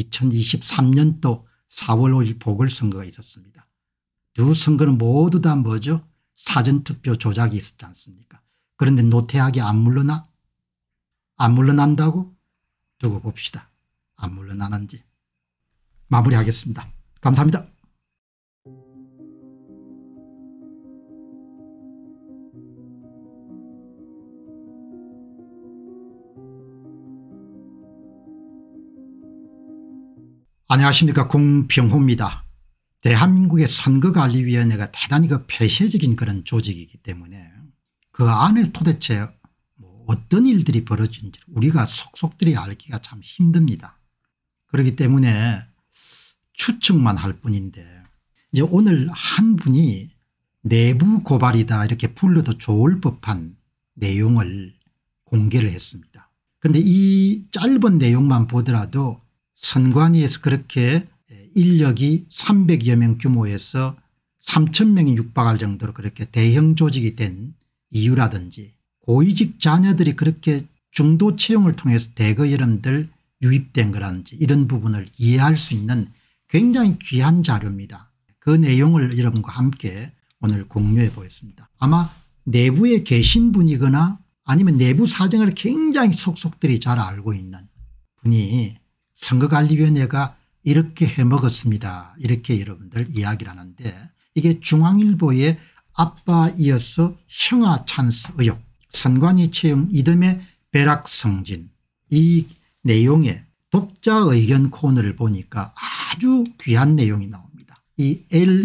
S1: 2023년도 4월 5일 보궐선거가 있었습니다. 두 선거는 모두 다 뭐죠? 사전투표 조작이 있었지 않습니까? 그런데 노태학이 안 물러나? 안 물러난다고? 두고 봅시다. 안 물러나는지. 마무리하겠습니다. 감사합니다. 안녕하십니까, 공병호입니다. 대한민국의 선거관리위원회가 대단히 폐쇄적인 그런 조직이기 때문에 그 안에 도대체 어떤 일들이 벌어진지 우리가 속속들이 알기가 참 힘듭니다. 그렇기 때문에 추측만 할 뿐인데, 이제 오늘 한 분이 내부 고발이다 이렇게 불러도 좋을 법한 내용을 공개를 했습니다. 그런데 이 짧은 내용만 보더라도 선관위에서 그렇게 인력이 300여 명 규모에서 3,000명이 육박할 정도로 그렇게 대형 조직이 된 이유라든지, 고위직 자녀들이 그렇게 중도 채용을 통해서 대거 여러분들 유입된 거라든지 이런 부분을 이해할 수 있는 굉장히 귀한 자료입니다. 그 내용을 여러분과 함께 오늘 공유해 보겠습니다. 아마 내부에 계신 분이거나 아니면 내부 사정을 굉장히 속속들이 잘 알고 있는 분이 선거관리위원회가 이렇게 해먹었습니다, 이렇게 여러분들 이야기를 하는데, 이게 중앙일보의 아빠 이어서 형아 찬스 의혹, 선관위 채용 이듬해 벼락성진, 이 내용에 독자 의견 코너를 보니까 아주 귀한 내용이 나옵니다. 이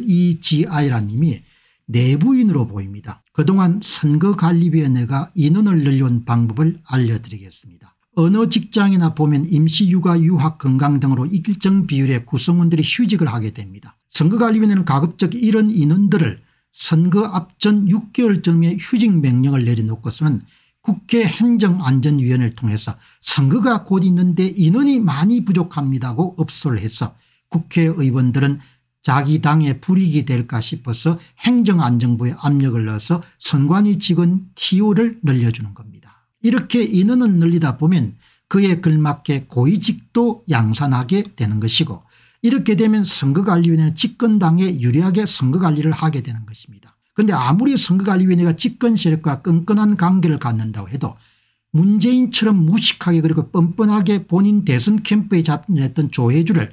S1: LEGI라는 님이 내부인으로 보입니다. 그동안 선거관리위원회가 인원을 늘려온 방법을 알려드리겠습니다. 어느 직장이나 보면 임시휴가, 유학, 건강 등으로 일정 비율의 구성원들이 휴직을 하게 됩니다. 선거관리위원회는 가급적 이런 인원들을 선거 앞전 6개월 전에 휴직 명령을 내려놓고서는 국회 행정안전위원회를 통해서 선거가 곧 있는데 인원이 많이 부족합니다고 업소를 해서 국회의원들은 자기 당에 불이익이 될까 싶어서 행정안전부에 압력을 넣어서 선관위 직원 TO를 늘려주는 겁니다. 이렇게 인원을 늘리다 보면 그에 걸맞게 고위직도 양산하게 되는 것이고, 이렇게 되면 선거관리위원회는 집권당에 유리하게 선거관리를 하게 되는 것입니다. 그런데 아무리 선거관리위원회가 집권 세력과 끈끈한 관계를 갖는다고 해도 문재인처럼 무식하게 그리고 뻔뻔하게 본인 대선 캠프에 잡혔던 조혜주를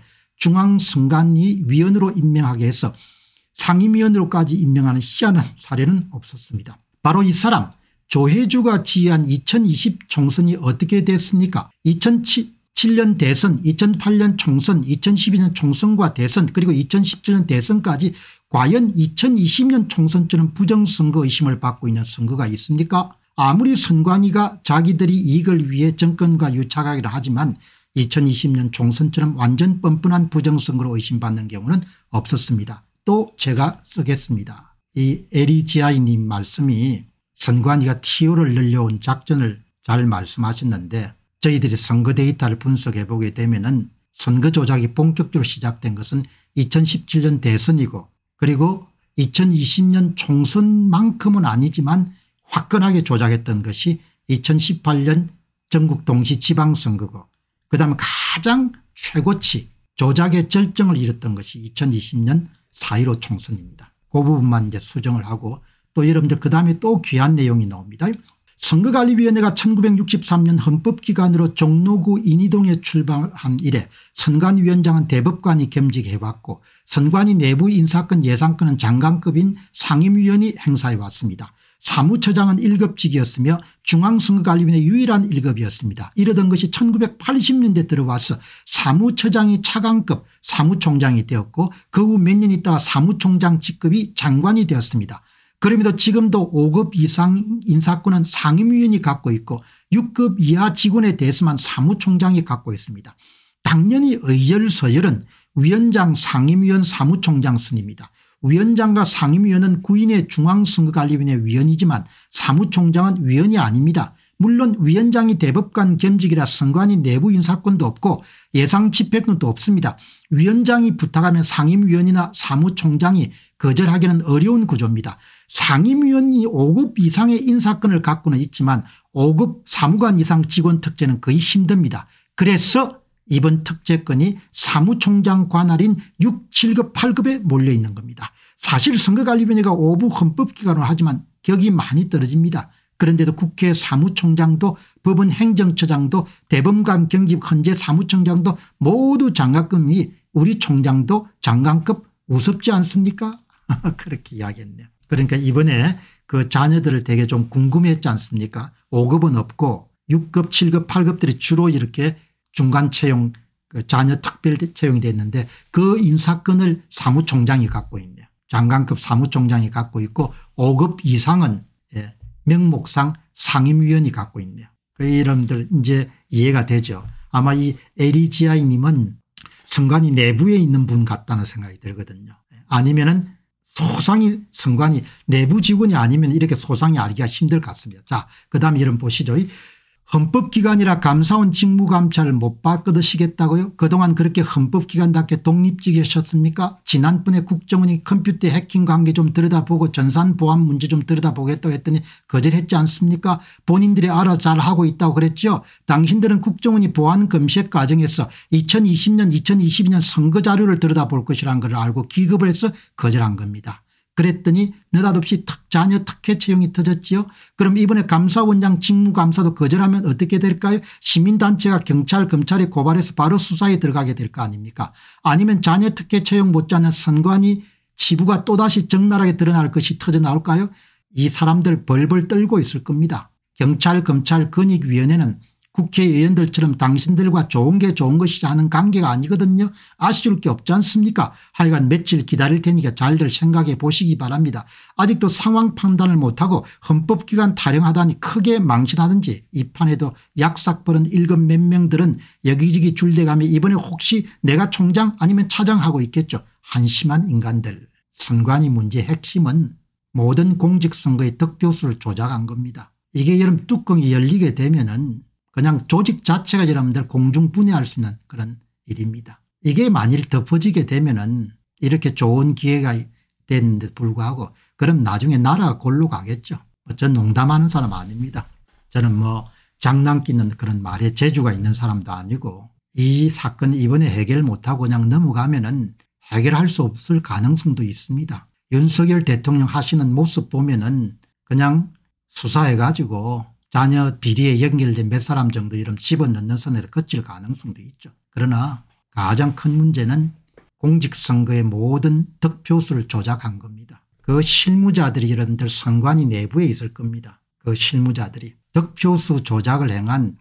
S1: 중앙선관위 위원으로 임명하게 해서 상임위원으로까지 임명하는 희한한 사례는 없었습니다. 바로 이 사람 조혜주가 지휘한 2020 총선이 어떻게 됐습니까? 2007년 대선, 2008년 총선, 2012년 총선과 대선, 그리고 2017년 대선까지 과연 2020년 총선처럼 부정선거 의심을 받고 있는 선거가 있습니까? 아무리 선관위가 자기들이 이익을 위해 정권과 유착하기를 하지만 2020년 총선처럼 완전 뻔뻔한 부정선거로 의심받는 경우는 없었습니다. 또 제가 쓰겠습니다. 이 LEGI님 말씀이 선관위가 TO를 늘려온 작전을 잘 말씀하셨는데, 저희들이 선거 데이터를 분석해 보게 되면은 선거 조작이 본격적으로 시작된 것은 2017년 대선이고, 그리고 2020년 총선만큼은 아니지만 화끈하게 조작했던 것이 2018년 전국 동시 지방선거고, 그다음에 가장 최고치 조작의 절정을 이뤘던 것이 2020년 4.15 총선입니다. 그 부분만 이제 수정을 하고, 또 여러분들 그다음에 또 귀한 내용이 나옵니다. 선거관리위원회가 1963년 헌법기관으로 종로구 인이동에 출발한 이래 선관위원장은 대법관이 겸직해왔고, 선관위 내부 인사권 예산권은 장관급인 상임위원이 행사해왔습니다. 사무처장은 1급직이었으며 중앙선거관리위원회 유일한 1급이었습니다. 이러던 것이 1980년대 들어와서 사무처장이 차관급 사무총장이 되었고, 그 후 몇 년 있다가 사무총장 직급이 장관이 되었습니다. 그럼에도 지금도 5급 이상 인사권은 상임위원이 갖고 있고 6급 이하 직원에 대해서만 사무총장이 갖고 있습니다. 당연히 의절서열은 위원장, 상임위원, 사무총장 순입니다. 위원장과 상임위원은 구인의 중앙선거관리위원회 위원이지만 사무총장은 위원이 아닙니다. 물론 위원장이 대법관 겸직이라 선관위 내부 인사권도 없고 예상 집행권도 없습니다. 위원장이 부탁하면 상임위원이나 사무총장이 거절하기는 어려운 구조입니다. 상임위원이 5급 이상의 인사권을 갖고는 있지만 5급 사무관 이상 직원 특제는 거의 힘듭니다. 그래서 이번 특제권이 사무총장 관할인 6, 7급, 8급에 몰려 있는 겁니다. 사실 선거관리위원회가 5부 헌법기관으로 하지만 격이 많이 떨어집니다. 그런데도 국회 사무총장도 법원 행정처장도 대법관 경집 헌재 사무총장도 모두 장관급이, 우리 총장도 장관급 우습지 않습니까? 그렇게 이야기했네요. 그러니까 이번에 그 자녀들을 되게 좀 궁금했지 않습니까? 5급은 없고 6급 7급 8급들이 주로 이렇게 중간 채용 그 자녀 특별 채용이 됐는데 그 인사권을 사무총장이 갖고 있네요. 장관급 사무총장이 갖고 있고 5급 이상은 명목상 상임위원이 갖고 있네요. 그 이름들 이제 이해가 되죠. 아마 이 에리지아이 님은 선관위 내부에 있는 분 같다는 생각이 들거든요. 아니면은 소상이 선관위 내부 직원이 아니면 이렇게 소상히 알기가 힘들 것 같습니다. 자, 그다음에 이런 보시죠. 헌법기관이라 감사원 직무감찰을 못 받으시겠다고요? 그동안 그렇게 헌법기관답게 독립직이셨습니까? 지난번에 국정원이 컴퓨터 해킹 관계 좀 들여다보고 전산보안 문제 좀 들여다보겠다고 했더니 거절했지 않습니까? 본인들이 알아 잘하고 있다고 그랬죠. 당신들은 국정원이 보안 검색 과정에서 2020년 2022년 선거자료를 들여다볼 것이라는 걸 알고 기급을 해서 거절한 겁니다. 그랬더니 느닷없이 자녀 특혜 채용이 터졌지요. 그럼 이번에 감사원장 직무감사도 거절하면 어떻게 될까요? 시민단체가 경찰 검찰에 고발해서 바로 수사에 들어가게 될 거 아닙니까? 아니면 자녀 특혜 채용 못지않은 선관위 치부가 또다시 적나라하게 드러날 것이 터져나올까요? 이 사람들 벌벌 떨고 있을 겁니다. 경찰 검찰 권익위원회는 국회의원들처럼 당신들과 좋은 게 좋은 것이지 하는 관계가 아니거든요. 아쉬울 게 없지 않습니까? 하여간 며칠 기다릴 테니까 잘들 생각해 보시기 바랍니다. 아직도 상황 판단을 못하고 헌법기관 타령하다니 크게 망신하든지 이 판에도 약삭버른 일급 몇 명들은 여기저기 줄대가며 이번에 혹시 내가 총장 아니면 차장하고 있겠죠. 한심한 인간들. 선관위 문제의 핵심은 모든 공직선거의 득표수를 조작한 겁니다. 이게 여러분 뚜껑이 열리게 되면은 그냥 조직 자체가 여러분들 공중분해할 수 있는 그런 일입니다. 이게 만일 덮어지게 되면은 이렇게 좋은 기회가 됐는데 불구하고 그럼 나중에 나라가 골로 가겠죠. 전 농담하는 사람 아닙니다. 저는 뭐 장난기는 그런 말에 재주가 있는 사람도 아니고 이 사건 이번에 해결 못하고 그냥 넘어가면은 해결할 수 없을 가능성도 있습니다. 윤석열 대통령 하시는 모습 보면은 그냥 수사해 가지고 자녀 비리에 연결된 몇 사람 정도 이런 집어넣는 선에서 거칠 가능성도 있죠. 그러나 가장 큰 문제는 공직선거의 모든 득표수를 조작한 겁니다. 그 실무자들이 여러분들 선관위 내부에 있을 겁니다. 그 실무자들이 득표수 조작을 행한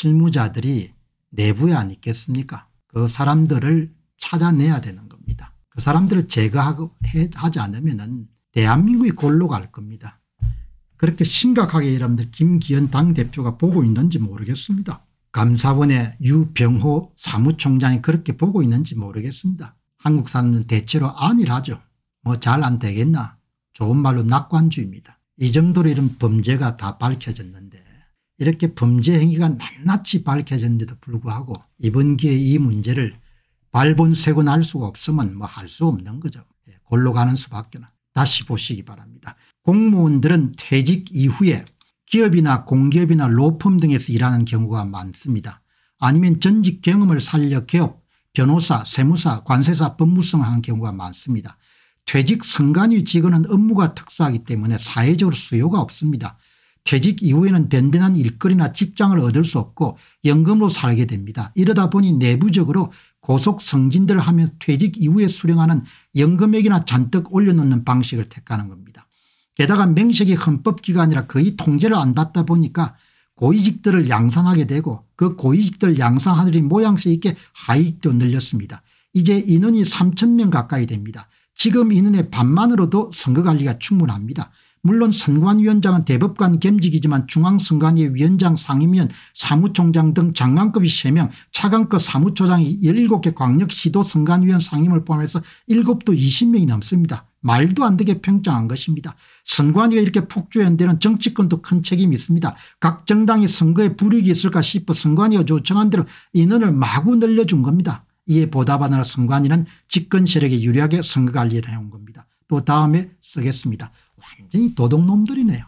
S1: 실무자들이 내부에 안 있겠습니까? 그 사람들을 찾아내야 되는 겁니다. 그 사람들을 제거하지 않으면 대한민국이 골로 갈 겁니다. 그렇게 심각하게 여러분들 김기현 당대표가 보고 있는지 모르겠습니다. 감사원의 유병호 사무총장이 그렇게 보고 있는지 모르겠습니다. 한국 사람들은 대체로 안일하죠. 뭐 잘 안 되겠나. 좋은 말로 낙관주의입니다. 이 정도로 이런 범죄가 다 밝혀졌는데 이렇게 범죄 행위가 낱낱이 밝혀졌는데도 불구하고 이번 기회에 이 문제를 발본색원 할 수가 없으면 뭐 할 수 없는 거죠. 골로 가는 수밖에. 다시 보시기 바랍니다. 공무원들은 퇴직 이후에 기업이나 공기업이나 로펌 등에서 일하는 경우가 많습니다. 아니면 전직 경험을 살려 개업, 변호사, 세무사, 관세사, 법무성을 하는 경우가 많습니다. 퇴직 선관위 직원은 업무가 특수하기 때문에 사회적으로 수요가 없습니다. 퇴직 이후에는 변변한 일거리나 직장을 얻을 수 없고 연금으로 살게 됩니다. 이러다 보니 내부적으로 고속 승진들을 하며 퇴직 이후에 수령하는 연금액이나 잔뜩 올려놓는 방식을 택하는 겁니다. 게다가 명색이 헌법기관이라 거의 통제를 안 받다 보니까 고위직들을 양산하게 되고 그 고위직들 양산하들이 모양새 있게 하위직도 늘렸습니다. 이제 인원이 3,000명 가까이 됩니다. 지금 인원의 반만으로도 선거관리가 충분합니다. 물론 선관위원장은 대법관 겸직이지만 중앙선관위 위원장 상임위원 사무총장 등 장관급이 3명 차관급 사무처장이 17개 광역시도선관위원 상임을 포함해서 7도 20명이 넘습니다. 말도 안 되게 팽창한 것입니다. 선관위가 이렇게 폭주한 데는 정치권도 큰 책임이 있습니다. 각 정당이 선거에 불이익이 있을까 싶어 선관위가 요청한 대로 인원을 마구 늘려준 겁니다. 이에 보답하느라 선관위는 집권 세력에 유리하게 선거관리를 해온 겁니다. 또 다음에 쓰겠습니다. 완전히 도둑놈들이네요.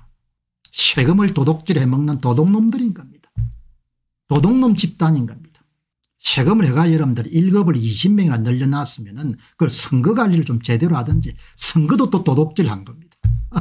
S1: 세금을 도둑질해 먹는 도둑놈들인 겁니다. 도둑놈 집단인 겁니다. 세금을 해가 여러분들 1급을 20명이나 늘려놨으면 그걸 선거관리를 좀 제대로 하든지 선거도 또 도둑질한 겁니다.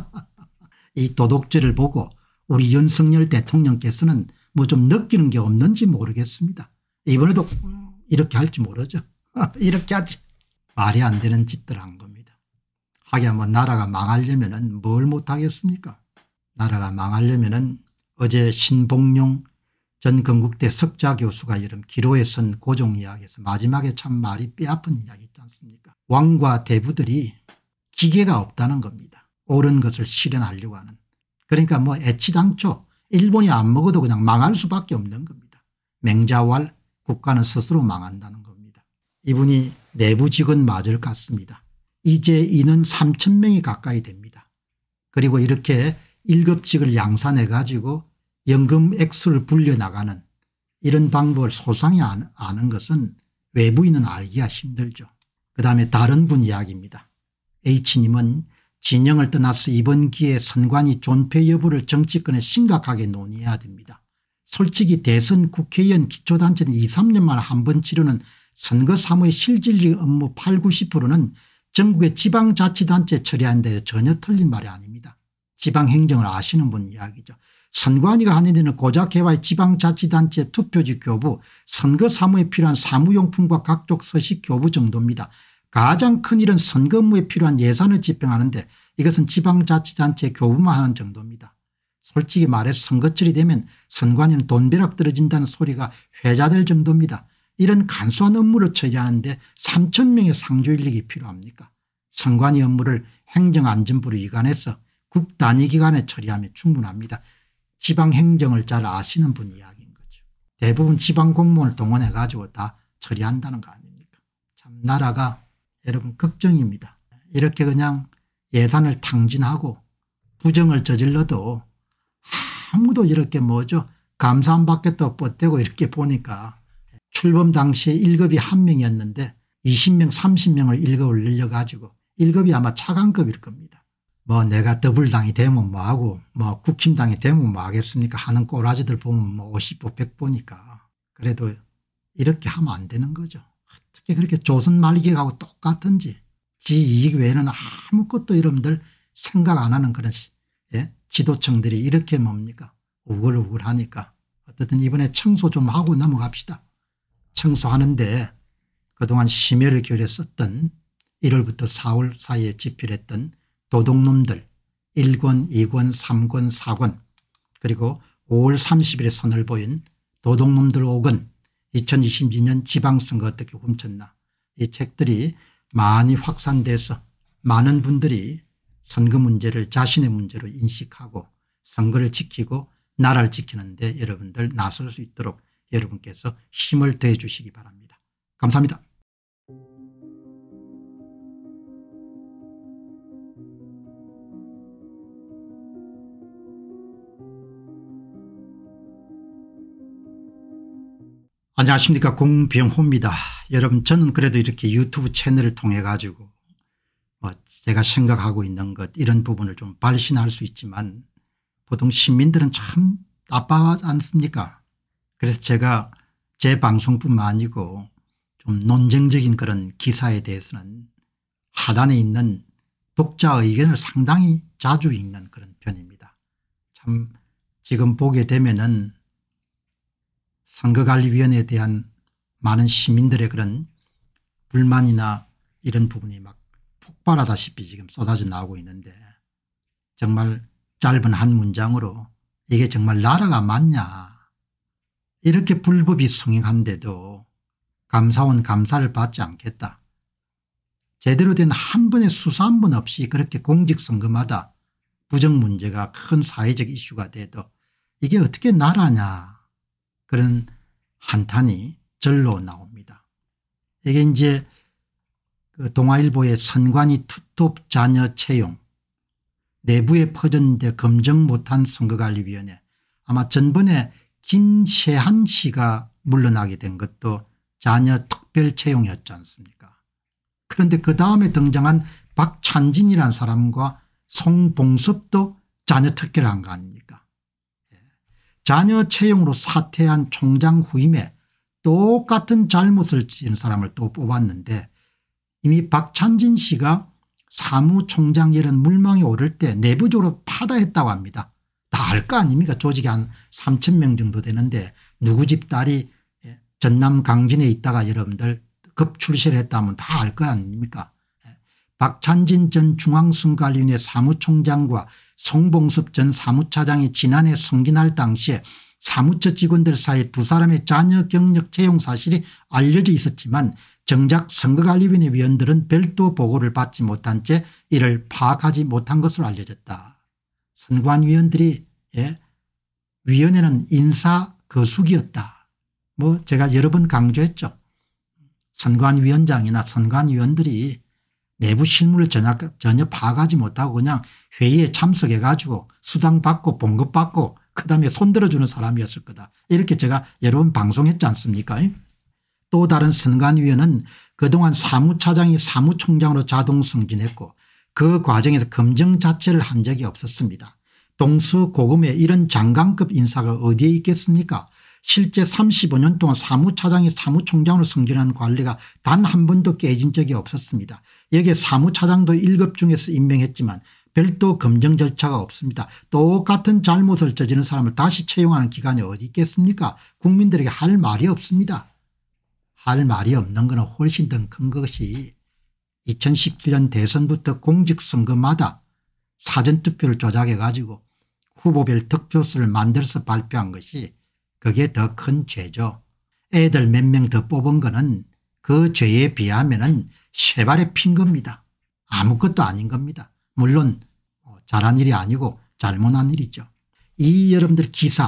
S1: 이 도둑질을 보고 우리 윤석열 대통령께서는 뭐 좀 느끼는 게 없는지 모르겠습니다. 이번에도 이렇게 할지 모르죠. 이렇게 하지. 말이 안 되는 짓들 한 겁니다. 하긴 뭐 나라가 망하려면은 뭘 못하겠습니까? 나라가 망하려면은 어제 신봉용 전 건국대 석자 교수가 여름 기로에 선 고종 이야기에서 마지막에 참 말이 뼈아픈 이야기 있지 않습니까? 왕과 대부들이 기계가 없다는 겁니다. 옳은 것을 실현하려고 하는. 그러니까 뭐 애치당초 일본이 안 먹어도 그냥 망할 수밖에 없는 겁니다. 맹자왈 국가는 스스로 망한다는 겁니다. 이분이 내부 직원 맞을 같습니다. 이제 인원 3,000명이 가까이 됩니다. 그리고 이렇게 1급직을 양산해 가지고 연금 액수를 불려나가는 이런 방법을 소상히 아는 것은 외부인은 알기가 힘들죠. 그다음에 다른 분 이야기입니다. H님은 진영을 떠나서 이번 기회에 선관위 존폐 여부를 정치권에 심각하게 논의해야 됩니다. 솔직히 대선 국회의원 기초단체는 2, 3년 만에 한 번 치르는 선거 사무의 실질적 업무 8, 90%는 전국의 지방자치단체 처리하는데 전혀 틀린 말이 아닙니다. 지방행정을 아시는 분 이야기죠. 선관위가 하는 일은 고작 해와의 지방자치단체 투표지 교부 선거 사무에 필요한 사무용품과 각종 서식 교부 정도입니다. 가장 큰 일은 선거 업무에 필요한 예산을 집행하는데 이것은 지방자치단체 교부만 하는 정도입니다. 솔직히 말해서 선거철이 되면 선관위는 돈벼락 떨어진다는 소리가 회자될 정도입니다. 이런 간소한 업무를 처리하는데 3,000명의 상주 인력이 필요합니까? 선관위 업무를 행정안전부로 이관해서 국단위기관에 처리하면 충분합니다. 지방행정을 잘 아시는 분 이야기인 거죠. 대부분 지방공무원을 동원해 가지고 다 처리한다는 거 아닙니까? 참 나라가 여러분 걱정입니다. 이렇게 그냥 예산을 탕진하고 부정을 저질러도 아무도 이렇게 뭐죠 감사 안 받겠다고 뻗대고 이렇게 보니까 출범 당시에 1급이 1명이었는데 20명 30명을 1급을 늘려가지고 1급이 아마 차관급일 겁니다. 뭐 내가 더불당이 되면 뭐하고 뭐 국힘당이 되면 뭐 하겠습니까 하는 꼬라지들 보면 뭐 50보 100보니까 그래도 이렇게 하면 안 되는 거죠. 어떻게 그렇게 조선 말기하고 똑같은지 지 이익 외에는 아무것도 여러분들 생각 안 하는 그런 지도층들이 이렇게 뭡니까 우글우글하니까 어쨌든 이번에 청소 좀 하고 넘어갑시다. 청소하는데 그동안 심혈을 기울여 썼던 1월부터 4월 사이에 집필했던 도둑놈들 1권 2권 3권 4권 그리고 5월 30일에 선을 보인 도둑놈들 5권 2022년 지방선거 어떻게 훔쳤나 이 책들이 많이 확산돼서 많은 분들이 선거 문제를 자신의 문제로 인식하고 선거를 지키고 나라를 지키는 데 여러분들 나설 수 있도록 여러분께서 힘을 더해 주시기 바랍니다. 감사합니다. 안녕하십니까 공병호입니다. 여러분 저는 그래도 이렇게 유튜브 채널을 통해 가지고 제가 생각하고 있는 것 이런 부분을 좀 발신할 수 있지만 보통 시민들은 참 나빠하지 않습니까? 그래서 제가 제 방송뿐만 아니고 좀 논쟁적인 그런 기사에 대해서는 하단에 있는 독자 의견을 상당히 자주 읽는 그런 편입니다. 참 지금 보게 되면은 선거관리위원회에 대한 많은 시민들의 그런 불만이나 이런 부분이 막 폭발하다시피 지금 쏟아져 나오고 있는데 정말 짧은 한 문장으로 이게 정말 나라가 맞냐 이렇게 불법이 성행한데도 감사원 감사를 받지 않겠다. 제대로 된 한 번의 수사 한 번 없이 그렇게 공직선거마다 부정 문제가 큰 사회적 이슈가 돼도 이게 어떻게 나라냐 그런 한탄이 절로 나옵니다. 이게 이제 그 동아일보의 선관위 투톱 자녀 채용 내부에 퍼졌는데 검증 못한 선거관리위원회 아마 전번에 김세한 씨가 물러나게 된 것도 자녀 특별 채용이었지 않습니까? 그런데 그 다음에 등장한 박찬진이라는 사람과 송봉섭도 자녀 특혜를 한 거 아닙니까? 자녀 채용으로 사퇴한 총장 후임에 똑같은 잘못을 지은 사람을 또 뽑았는데 이미 박찬진 씨가 사무총장 이런 물망에 오를 때 내부적으로 파다했다고 합니다. 다 알 거 아닙니까? 조직이 한 3,000명 정도 되는데 누구 집 딸이 전남 강진에 있다가 여러분들 급출시를 했다면 다 알 거 아닙니까? 박찬진 전 중앙선거관리위원회 사무총장과 송봉섭 전 사무차장이 지난해 승진할 당시에 사무처 직원들 사이에 두 사람의 자녀 경력 채용 사실이 알려져 있었지만 정작 선거관리위원회 위원들은 별도 보고를 받지 못한 채 이를 파악하지 못한 것으로 알려졌다. 선관위원들이 위원회는 인사 거수기였다. 제가 여러 번 강조했죠. 선관위원장이나 선관위원들이 내부 실무를 전혀 파악하지 못하고 그냥 회의에 참석해 가지고 수당 받고 봉급 받고 그다음에 손들어주는 사람이었을 거다. 이렇게 제가 여러 번 방송했지 않습니까? 또 다른 선관위원은 그동안 사무차장이 사무총장으로 자동 승진했고 그 과정에서 검증 자체를 한 적이 없었습니다. 동서고금에 이런 장관급 인사가 어디에 있겠습니까? 실제 35년 동안 사무차장이 사무총장으로 승진한 관리가 단 한 번도 깨진 적이 없었습니다. 여기에 사무차장도 1급 중에서 임명했지만 별도 검증 절차가 없습니다. 똑같은 잘못을 저지른 사람을 다시 채용하는 기관이 어디 있겠습니까? 국민들에게 할 말이 없습니다. 할 말이 없는 것은 훨씬 더 큰 것이 2017년 대선부터 공직선거마다 사전투표를 조작해 가지고 후보별 득표수를 만들어서 발표한 것이 그게 더 큰 죄죠. 애들 몇 명 더 뽑은 거는 그 죄에 비하면 세 발에 핀 겁니다. 아무것도 아닌 겁니다. 물론 잘한 일이 아니고 잘못한 일이죠. 이 여러분들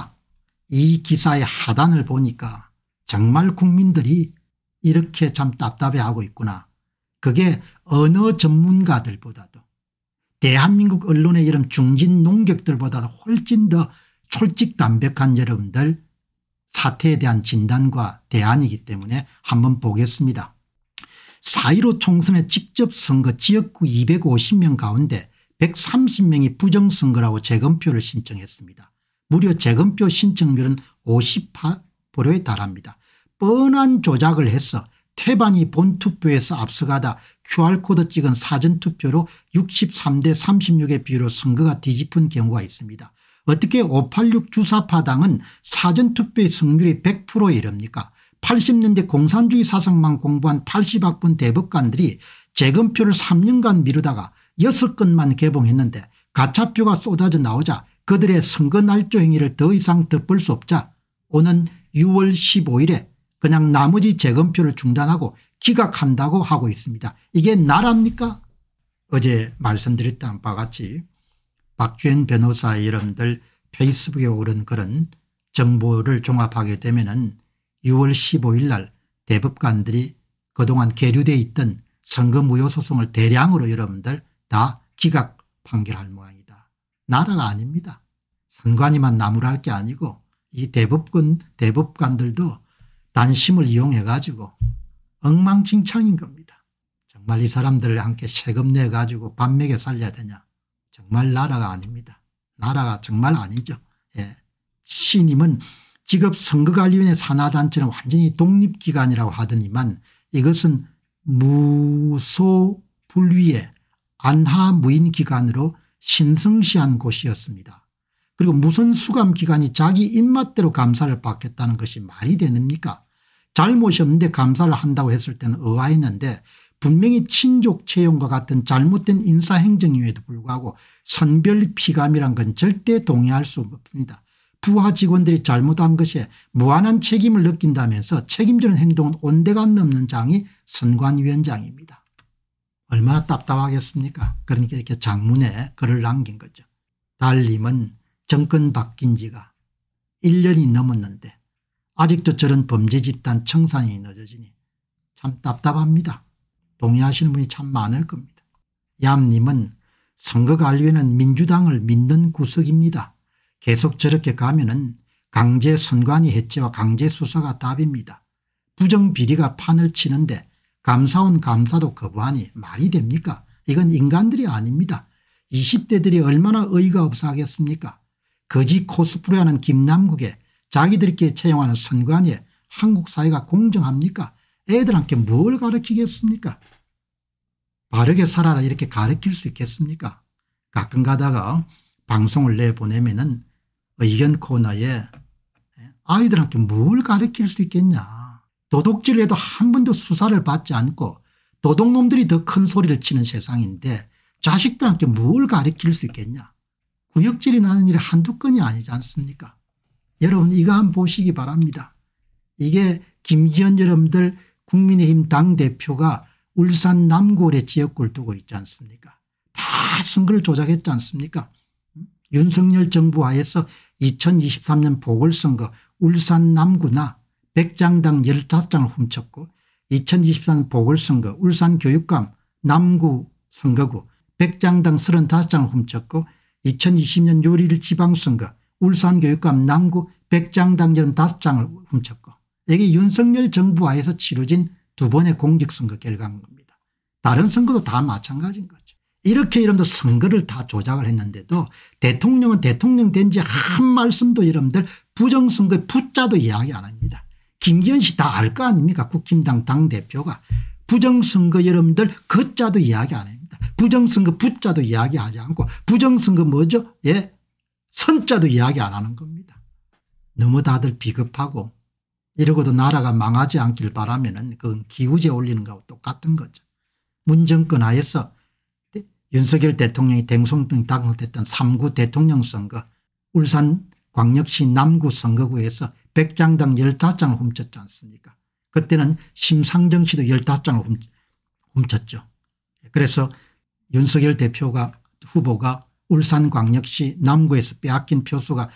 S1: 이 기사의 하단을 보니까 정말 국민들이 이렇게 참 답답해하고 있구나. 그게 어느 전문가들보다도 대한민국 언론의 이런 중진 농객들보다도 훨씬 더 솔직담백한 여러분들 사태에 대한 진단과 대안이기 때문에 한번 보겠습니다. 4.15 총선의 직접 선거 지역구 250명 가운데 130명이 부정선거라고 재검표를 신청했습니다. 무려 재검표 신청률은 58%에 달합니다. 뻔한 조작을 해서 태반이 본투표에서 앞서가다 QR코드 찍은 사전투표로 63대 36의 비율로 선거가 뒤집힌 경우가 있습니다. 어떻게 586 주사파당은 사전투표의 승률이 100%에 이릅니까? 80년대 공산주의 사상만 공부한 80학번 대법관들이 재검표를 3년간 미루다가 6건만 개봉했는데 가짜표가 쏟아져 나오자 그들의 선거 날조 행위를 더 이상 덮을 수 없자 오는 6월 15일에 그냥 나머지 재검표를 중단하고 기각한다고 하고 있습니다. 이게 나라입니까? 어제 말씀드렸던 바와 같이 박주현 변호사의 여러분들 페이스북에 오른 그런 정보를 종합하게 되면은 6월 15일 날 대법관들이 그동안 계류되어 있던 선거무효소송을 대량으로 여러분들 다 기각 판결할 모양이다. 나라가 아닙니다. 선관위만 나무랄 게 아니고 이 대법관들도 단심을 이용해 가지고 엉망진창인 겁니다. 정말 이 사람들을 함께 세금 내 가지고 밥 먹여 살려야 되냐. 정말 나라가 아닙니다. 나라가 정말 아니죠. 신임은 직업선거관리위원회 산하단체는 완전히 독립기관이라고 하더니만 이것은 무소불위의 안하무인기관으로 신성시한 곳이었습니다. 그리고 무슨 수감기관이 자기 입맛대로 감사를 받겠다는 것이 말이 되십니까? 잘못이 없는데 감사를 한다고 했을 때는 의아했는데 분명히 친족 채용과 같은 잘못된 인사행정임에도 불구하고 선별피감이란 건 절대 동의할 수 없습니다. 부하 직원들이 잘못한 것에 무한한 책임을 느낀다면서 책임지는 행동은 온데가 넘는 장이 선관위원장입니다. 얼마나 답답하겠습니까? 그러니까 이렇게 장문에 글을 남긴 거죠. 달님은 정권 바뀐 지가 1년이 넘었는데 아직도 저런 범죄 집단 청산이 늦어지니 참 답답합니다. 동의하시는 분이 참 많을 겁니다. 얌님은 선거관리위는 민주당을 믿는 구석입니다. 계속 저렇게 가면은 강제 선관위 해체와 강제 수사가 답입니다. 부정비리가 판을 치는데 감사원 감사도 거부하니 말이 됩니까? 이건 인간들이 아닙니다. 20대들이 얼마나 어이가 없어 하겠습니까? 거지 코스프레하는 김남국에 자기들끼리 채용하는 선관위에 한국 사회가 공정합니까? 애들한테 뭘 가르치겠습니까? 바르게 살아라 이렇게 가르칠 수 있겠습니까? 가끔 가다가 방송을 내보내면은 의견 코너에 아이들한테 뭘 가르칠 수 있겠냐. 도둑질을 해도 한 번도 수사를 받지 않고 도둑놈들이 더 큰 소리를 치는 세상인데 자식들한테 뭘 가르칠 수 있겠냐. 구역질이 나는 일이 한두 건이 아니지 않습니까? 여러분 이거 한번 보시기 바랍니다. 이게 김기현 여러분들 국민의힘 당대표가 울산 남구을에 지역구를 두고 있지 않습니까? 다 선거를 조작했지 않습니까? 윤석열 정부 하에서 2023년 보궐선거 울산 남구나 백장당 15장을 훔쳤고 2023년 보궐선거 울산 교육감 남구 선거구 백장당 35장을 훔쳤고 2020년 6월 1일 지방선거 울산 교육감 남구 백장당 15장을 훔쳤고 이게 윤석열 정부 하에서 치러진 두 번의 공직선거 결과인 겁니다. 다른 선거도 다 마찬가지인 거죠. 이렇게 여러분들 선거를 다 조작을 했는데도 대통령은 대통령 된 지 한 말씀도 여러분들 부정선거의 부자도 이야기 안 합니다. 김기현 씨 다 알 거 아닙니까? 국힘당 당대표가 부정선거 여러분들 거자도 이야기 안 합니다. 부정선거 부자도 이야기하지 않고 부정선거 뭐죠? 예, 선자도 이야기 안 하는 겁니다. 너무 다들 비겁하고 이러고도 나라가 망하지 않길 바라면은 그건 기우제 올리는 거하고 똑같은 거죠. 문정권 하에서 윤석열 대통령이 대통령 당선됐던 3구 대통령 선거 울산광역시 남구 선거구에서 백장당 15장을 훔쳤지 않습니까? 그때는 심상정 씨도 15장을 훔쳤죠. 그래서 윤석열 후보가 울산광역시 남구에서 빼앗긴 표수가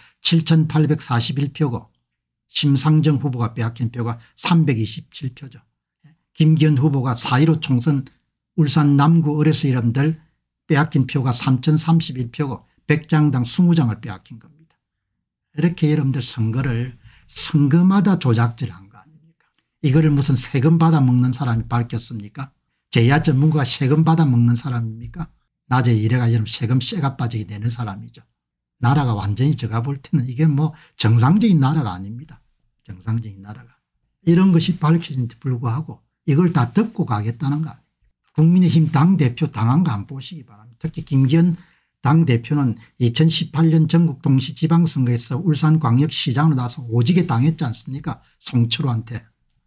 S1: 7,841표고 심상정 후보가 빼앗긴 표가 327표죠. 김기현 후보가 4.15 총선 울산 남구 을에서 여러분들 빼앗긴 표가 3,031표고 백장당 20장을 빼앗긴 겁니다. 이렇게 여러분들 선거를 선거마다 조작질한 거 아닙니까? 이거를 무슨 세금 받아 먹는 사람이 밝혔습니까? 제야 전문가가 세금 받아 먹는 사람입니까? 낮에 일해가 여러분 세금 쇠가 빠지게 되는 사람이죠. 나라가 완전히 제가 볼 때는 이게 뭐 정상적인 나라가 아닙니다. 정상적인 나라가. 이런 것이 밝혀진데 불구하고 이걸 다 듣고 가겠다는 거 아니에요. 국민의힘 당대표 당한 거 한번 보시기 바랍니다. 특히 김기현 당대표는 2018년 전국 동시지방선거에서 울산광역시장으로 나서 오지게 당했지 않습니까? 송철호한테.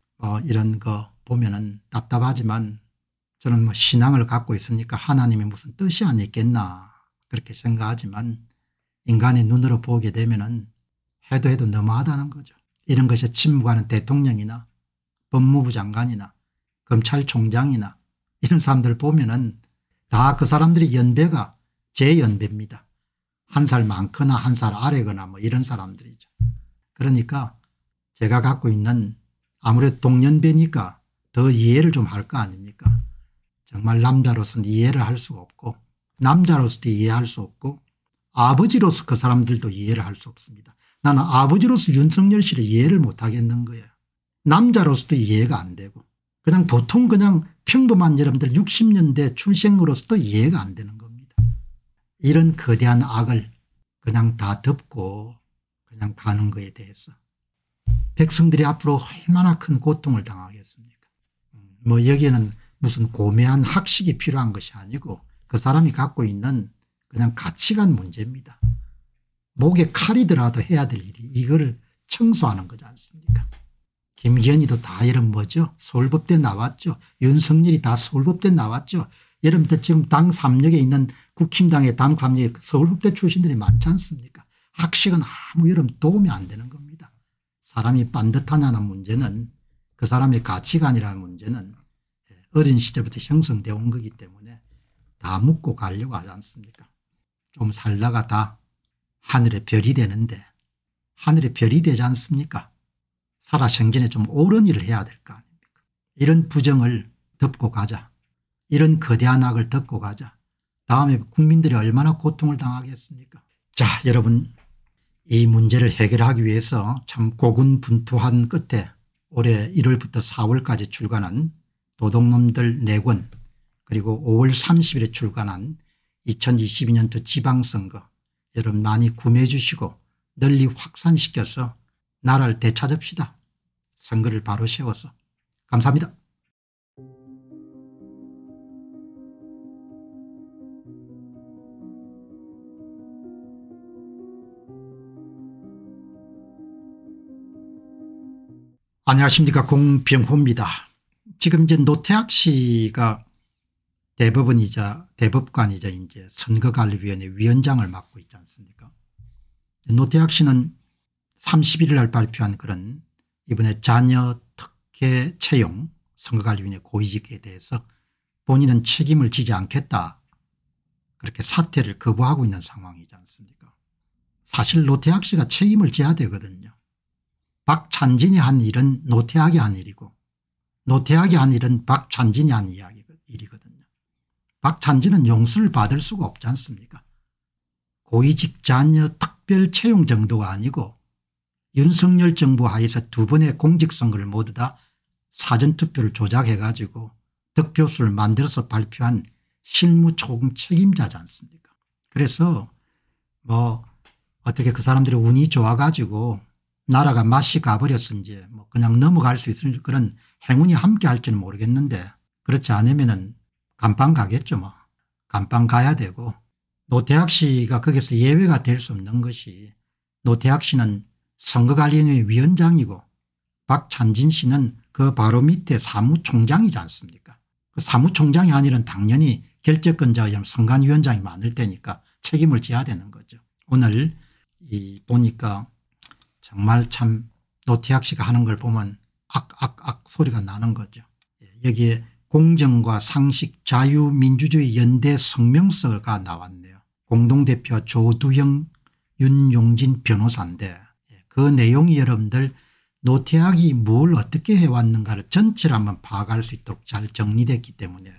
S1: 이런 거 보면은 답답하지만 저는 뭐 신앙을 갖고 있으니까 하나님의 무슨 뜻이 아니겠나 그렇게 생각하지만 인간의 눈으로 보게 되면은 해도 너무하다는 거죠. 이런 것에 침묵하는 대통령이나 법무부 장관이나 검찰총장이나 이런 사람들 보면은 다 그 사람들이 연배가 제 연배입니다. 한 살 많거나 한 살 아래거나 뭐 이런 사람들이죠. 그러니까 제가 갖고 있는 아무래도 동년배니까 더 이해를 좀 할 거 아닙니까? 정말 남자로서는 이해를 할 수가 없고 남자로서도 이해할 수 없고 아버지로서 그 사람들도 이해를 할 수 없습니다. 나는 아버지로서 윤석열 씨를 이해를 못 하겠는 거예요. 남자로서도 이해가 안 되고 그냥 보통 그냥 평범한 여러분들 60년대 출생으로서도 이해가 안 되는 겁니다. 이런 거대한 악을 그냥 다 덮고 그냥 가는 거에 대해서 백성들이 앞으로 얼마나 큰 고통을 당하겠습니까? 뭐 여기에는 무슨 고매한 학식이 필요한 것이 아니고 그 사람이 갖고 있는 그냥 가치관 문제입니다. 목에 칼이더라도 해야 될 일이 이거를 청소하는 거지 않습니까? 김기현이도 다 이런 뭐죠? 서울법대 나왔죠. 윤석열이 다 서울법대 나왔죠. 여러분들 지금 당 3역에 있는 국힘당의 당 3역에 서울법대 출신들이 많지 않습니까? 학식은 아무 여러분 도움이 안 되는 겁니다. 사람이 반듯하냐는 문제는 그 사람의 가치관이라는 문제는 어린 시절부터 형성되어 온 거기 때문에 다 묻고 가려고 하지 않습니까? 좀 살다가 다 하늘의 별이 되는데 하늘의 별이 되지 않습니까? 살아생전에 좀 옳은 일을 해야 될 거 아닙니까? 이런 부정을 덮고 가자. 이런 거대한 악을 덮고 가자. 다음에 국민들이 얼마나 고통을 당하겠습니까? 자, 여러분 이 문제를 해결하기 위해서 참 고군분투한 끝에 올해 1월부터 4월까지 출간한 도둑놈들 4권 그리고 5월 30일에 출간한 2022년도 지방선거 여러분 많이 구매해 주시고 널리 확산시켜서 나라를 되찾읍시다. 선거를 바로 세워서. 감사합니다. 안녕하십니까, 공병호입니다. 지금 이제 노태학 씨가 대법관이자 이제 선거관리위원회 위원장을 맡고 있지 않습니까? 노태학 씨는 31일 날 발표한 그런 이번에 자녀 특혜 채용 선거관리위원회 고위직에 대해서 본인은 책임을 지지 않겠다 그렇게 사퇴를 거부하고 있는 상황이지 않습니까? 사실 노태학 씨가 책임을 져야 되거든요. 박찬진이 한 일은 노태학이 한 일이고 노태학이 한 일은 박찬진이 한 일이거든요. 박찬진은 용서를 받을 수가 없지 않습니까? 고위직 자녀 특별 채용 정도가 아니고 윤석열 정부 하에서 두 번의 공직선거를 모두 다 사전투표를 조작해 가지고 득표수를 만들어서 발표한 실무 초공 책임자지 않습니까? 그래서 뭐 어떻게 그 사람들이 운이 좋아 가지고 나라가 맛이 가버렸어 이제 뭐 그냥 넘어갈 수 있을 그런 행운이 함께 할지는 모르겠는데 그렇지 않으면은 감방 가겠죠. 뭐 감방 가야 되고 노태학 씨가 거기서 예외가 될 수 없는 것이 노태학 씨는 선거관리위원회 위원장이고 박찬진 씨는 그 바로 밑에 사무총장이지 않습니까? 그 사무총장이 한 일은 당연히 결재권자의 선관위원장이 많을 테니까 책임을 져야 되는 거죠. 오늘 보니까 정말 참 노태학 씨가 하는 걸 보면 악악악 소리가 나는 거죠. 여기에 공정과 상식 자유민주주의 연대 성명서가 나왔네요. 공동대표 조두형 윤용진 변호사인데 그 내용이 여러분들 노태학이 뭘 어떻게 해왔는가를 전체를 한번 파악할 수 있도록 잘 정리됐기 때문에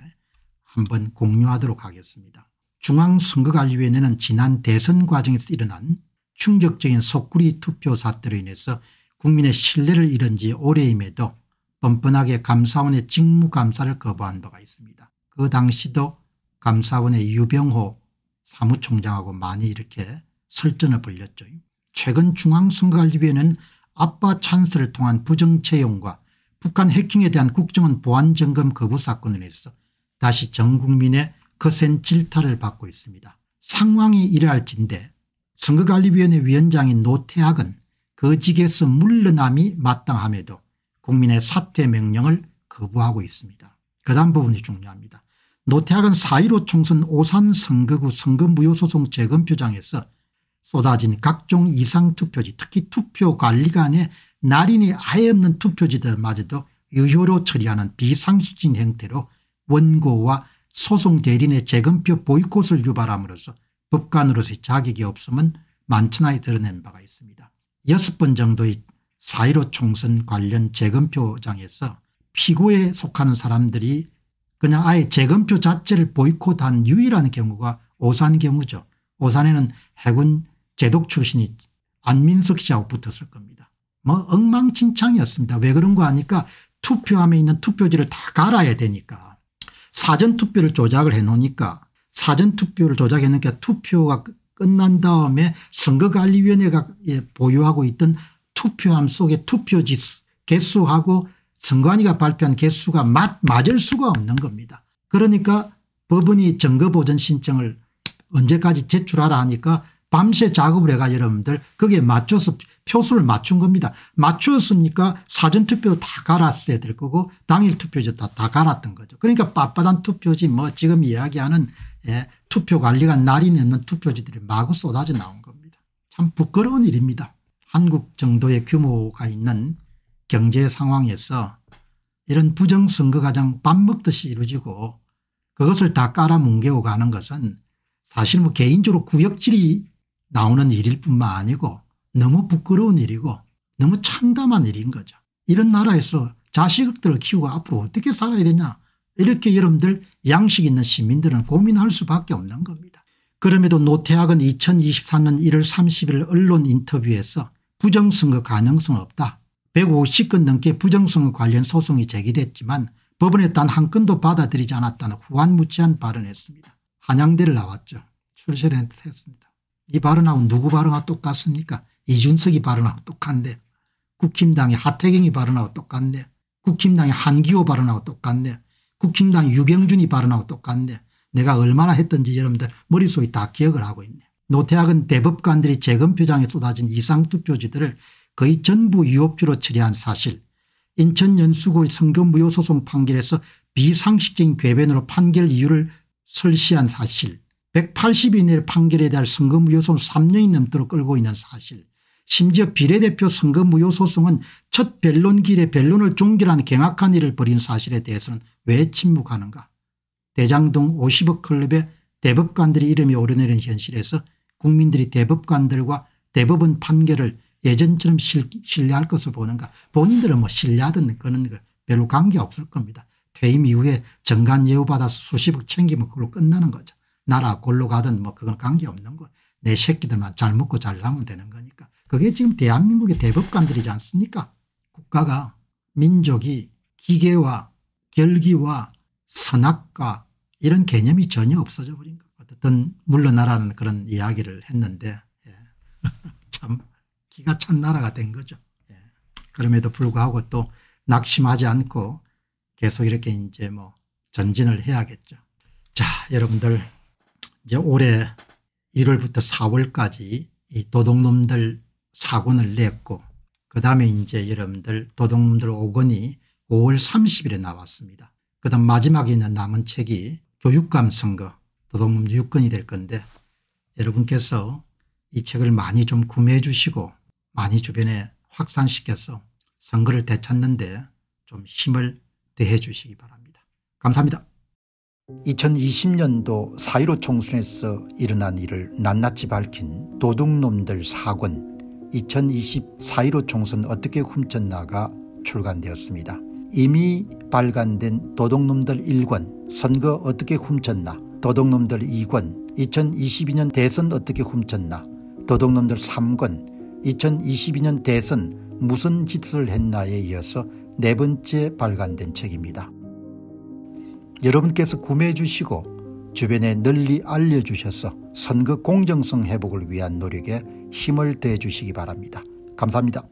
S1: 한번 공유하도록 하겠습니다. 중앙선거관리위원회는 지난 대선 과정에서 일어난 충격적인 속구리 투표 사태로 인해서 국민의 신뢰를 잃은 지 오래임에도 뻔뻔하게 감사원의 직무감사를 거부한 바가 있습니다. 그 당시도 감사원의 유병호 사무총장하고 많이 이렇게 설전을 벌였죠. 최근 중앙선거관리위원회는 아빠 찬스를 통한 부정채용과 북한 해킹에 대한 국정원 보안점검 거부 사건을 인해서 다시 전 국민의 거센 질타를 받고 있습니다. 상황이 이래할진데 선거관리위원회 위원장인 노태학은 거직에서 물러남이 마땅함에도 국민의 사퇴 명령을 거부하고 있습니다. 그다음 부분이 중요합니다. 노태학은 4.15 총선 오산 선거구 선거무효소송 재검표장에서 쏟아진 각종 이상투표지 특히 투표관리관의 날인이 아예 없는 투표지들마저도 유효로 처리하는 비상식적인 형태로 원고와 소송 대리인의 재검표 보이콧을 유발함으로써 법관으로서의 자격이 없음은 만천하에 드러낸 바가 있습니다. 6번 정도의 4.15 총선 관련 재검표장에서 피고에 속하는 사람들이 그냥 아예 재검표 자체를 보이콧한 유일한 경우가 오산 경우죠. 오산에는 해군 제독 출신이 안민석 씨하고 붙었을 겁니다. 뭐 엉망진창이었습니다. 왜 그런 거 하니까 투표함에 있는 투표지를 다 갈아야 되니까 사전투표를 조작을 해놓으니까 사전투표를 조작해놓으니까 투표가 끝난 다음에 선거관리위원회가 보유하고 있던 투표함 속에 투표지 개수하고 선관위가 발표한 개수가 맞을 수가 없는 겁니다. 그러니까 법원이 증거보전 신청을 언제까지 제출하라 하니까 밤새 작업을 해가 여러분들 거기에 맞춰서 표수를 맞춘 겁니다. 맞추었으니까 사전투표도 다 갈았어야 될 거고 당일 투표지 다 갈았던 거죠. 그러니까 빳빳한 투표지 뭐 지금 이야기하는 투표관리관 날인이 없는 투표지들이 마구 쏟아져 나온 겁니다. 참 부끄러운 일입니다. 한국 정도의 규모가 있는 경제 상황에서 이런 부정선거 과정 밥 먹듯이 이루어지고 그것을 다 깔아뭉개고 가는 것은 사실 뭐 개인적으로 구역질이 나오는 일일 뿐만 아니고 너무 부끄러운 일이고 너무 참담한 일인 거죠. 이런 나라에서 자식들을 키우고 앞으로 어떻게 살아야 되냐 이렇게 여러분들 양식 있는 시민들은 고민할 수밖에 없는 겁니다. 그럼에도 노태학은 2023년 1월 30일 언론 인터뷰에서 부정선거 가능성 없다. 150건 넘게 부정선거 관련 소송이 제기됐지만 법원에 단 한 건도 받아들이지 않았다는 후한무치한 발언을 했습니다. 한양대를 나왔죠. 출세를 했습니다. 이 발언하고 누구 발언하고 똑같습니까? 이준석이 발언하고 똑같네. 국힘당의 하태경이 발언하고 똑같네. 국힘당의 한기호 발언하고 똑같네. 국힘당의 유경준이 발언하고 똑같네. 내가 얼마나 했던지 여러분들 머릿속에 다 기억을 하고 있네. 노태학은 대법관들이 재검표장에 쏟아진 이상투표지들을 거의 전부 유효표로 처리한 사실, 인천연수구의 선거무효소송 판결에서 비상식적인 궤변으로 판결 이유를 설시한 사실, 180일 이내 판결에 대한 선거무효소송 3년이 넘도록 끌고 있는 사실, 심지어 비례대표 선거 무효 소송은 첫 변론길에 변론을 종결하는 경악한 일을 벌인 사실에 대해서는 왜 침묵하는가. 대장동 50억 클럽의 대법관들이 이름이 오르내린 현실에서 국민들이 대법관들과 대법원 판결을 예전처럼 신뢰할 것을 보는가. 본인들은 뭐 신뢰하든 그런 거 별로 관계없을 겁니다. 퇴임 이후에 정관 예우받아서 수십억 챙기면 그걸로 끝나는 거죠. 나라 골로 가든 뭐 그건 관계없는 거. 내 새끼들만 잘 먹고 잘 살면 되는 거니까. 그게 지금 대한민국의 대법관들이지 않습니까? 국가가 민족이 기계와 결기와 선악과 이런 개념이 전혀 없어져 버린 것. 어쨌든 물러나라는 그런 이야기를 했는데 참 기가 찬 나라가 된 거죠. 그럼에도 불구하고 또 낙심하지 않고 계속 이렇게 이제 뭐 전진을 해야겠죠. 자, 여러분들 이제 올해 1월부터 4월까지 이 도둑놈들 사권을 냈고 그다음에 이제 여러분들 도둑놈들 5권이 5월 30일에 나왔습니다. 그다음 마지막에 있는 남은 책이 교육감 선거 도둑놈 6권이 될 건데 여러분께서 이 책을 많이 좀 구매해 주시고 많이 주변에 확산시켜서 선거를 되찾는 데 좀 힘을 더해 주시기 바랍니다. 감사합니다. 2020년도 4.15 총선에서 일어난 일을 낱낱이 밝힌 도둑놈들 사권 2020 4.15 총선 어떻게 훔쳤나가 출간되었습니다. 이미 발간된 도둑놈들 1권 선거 어떻게 훔쳤나, 도둑놈들 2권 2022년 대선 어떻게 훔쳤나, 도둑놈들 3권 2022년 대선 무슨 짓을 했나에 이어서 네 번째 발간된 책입니다. 여러분께서 구매해 주시고 주변에 널리 알려주셔서 선거 공정성 회복을 위한 노력에 힘을 더해 주시기 바랍니다. 감사합니다.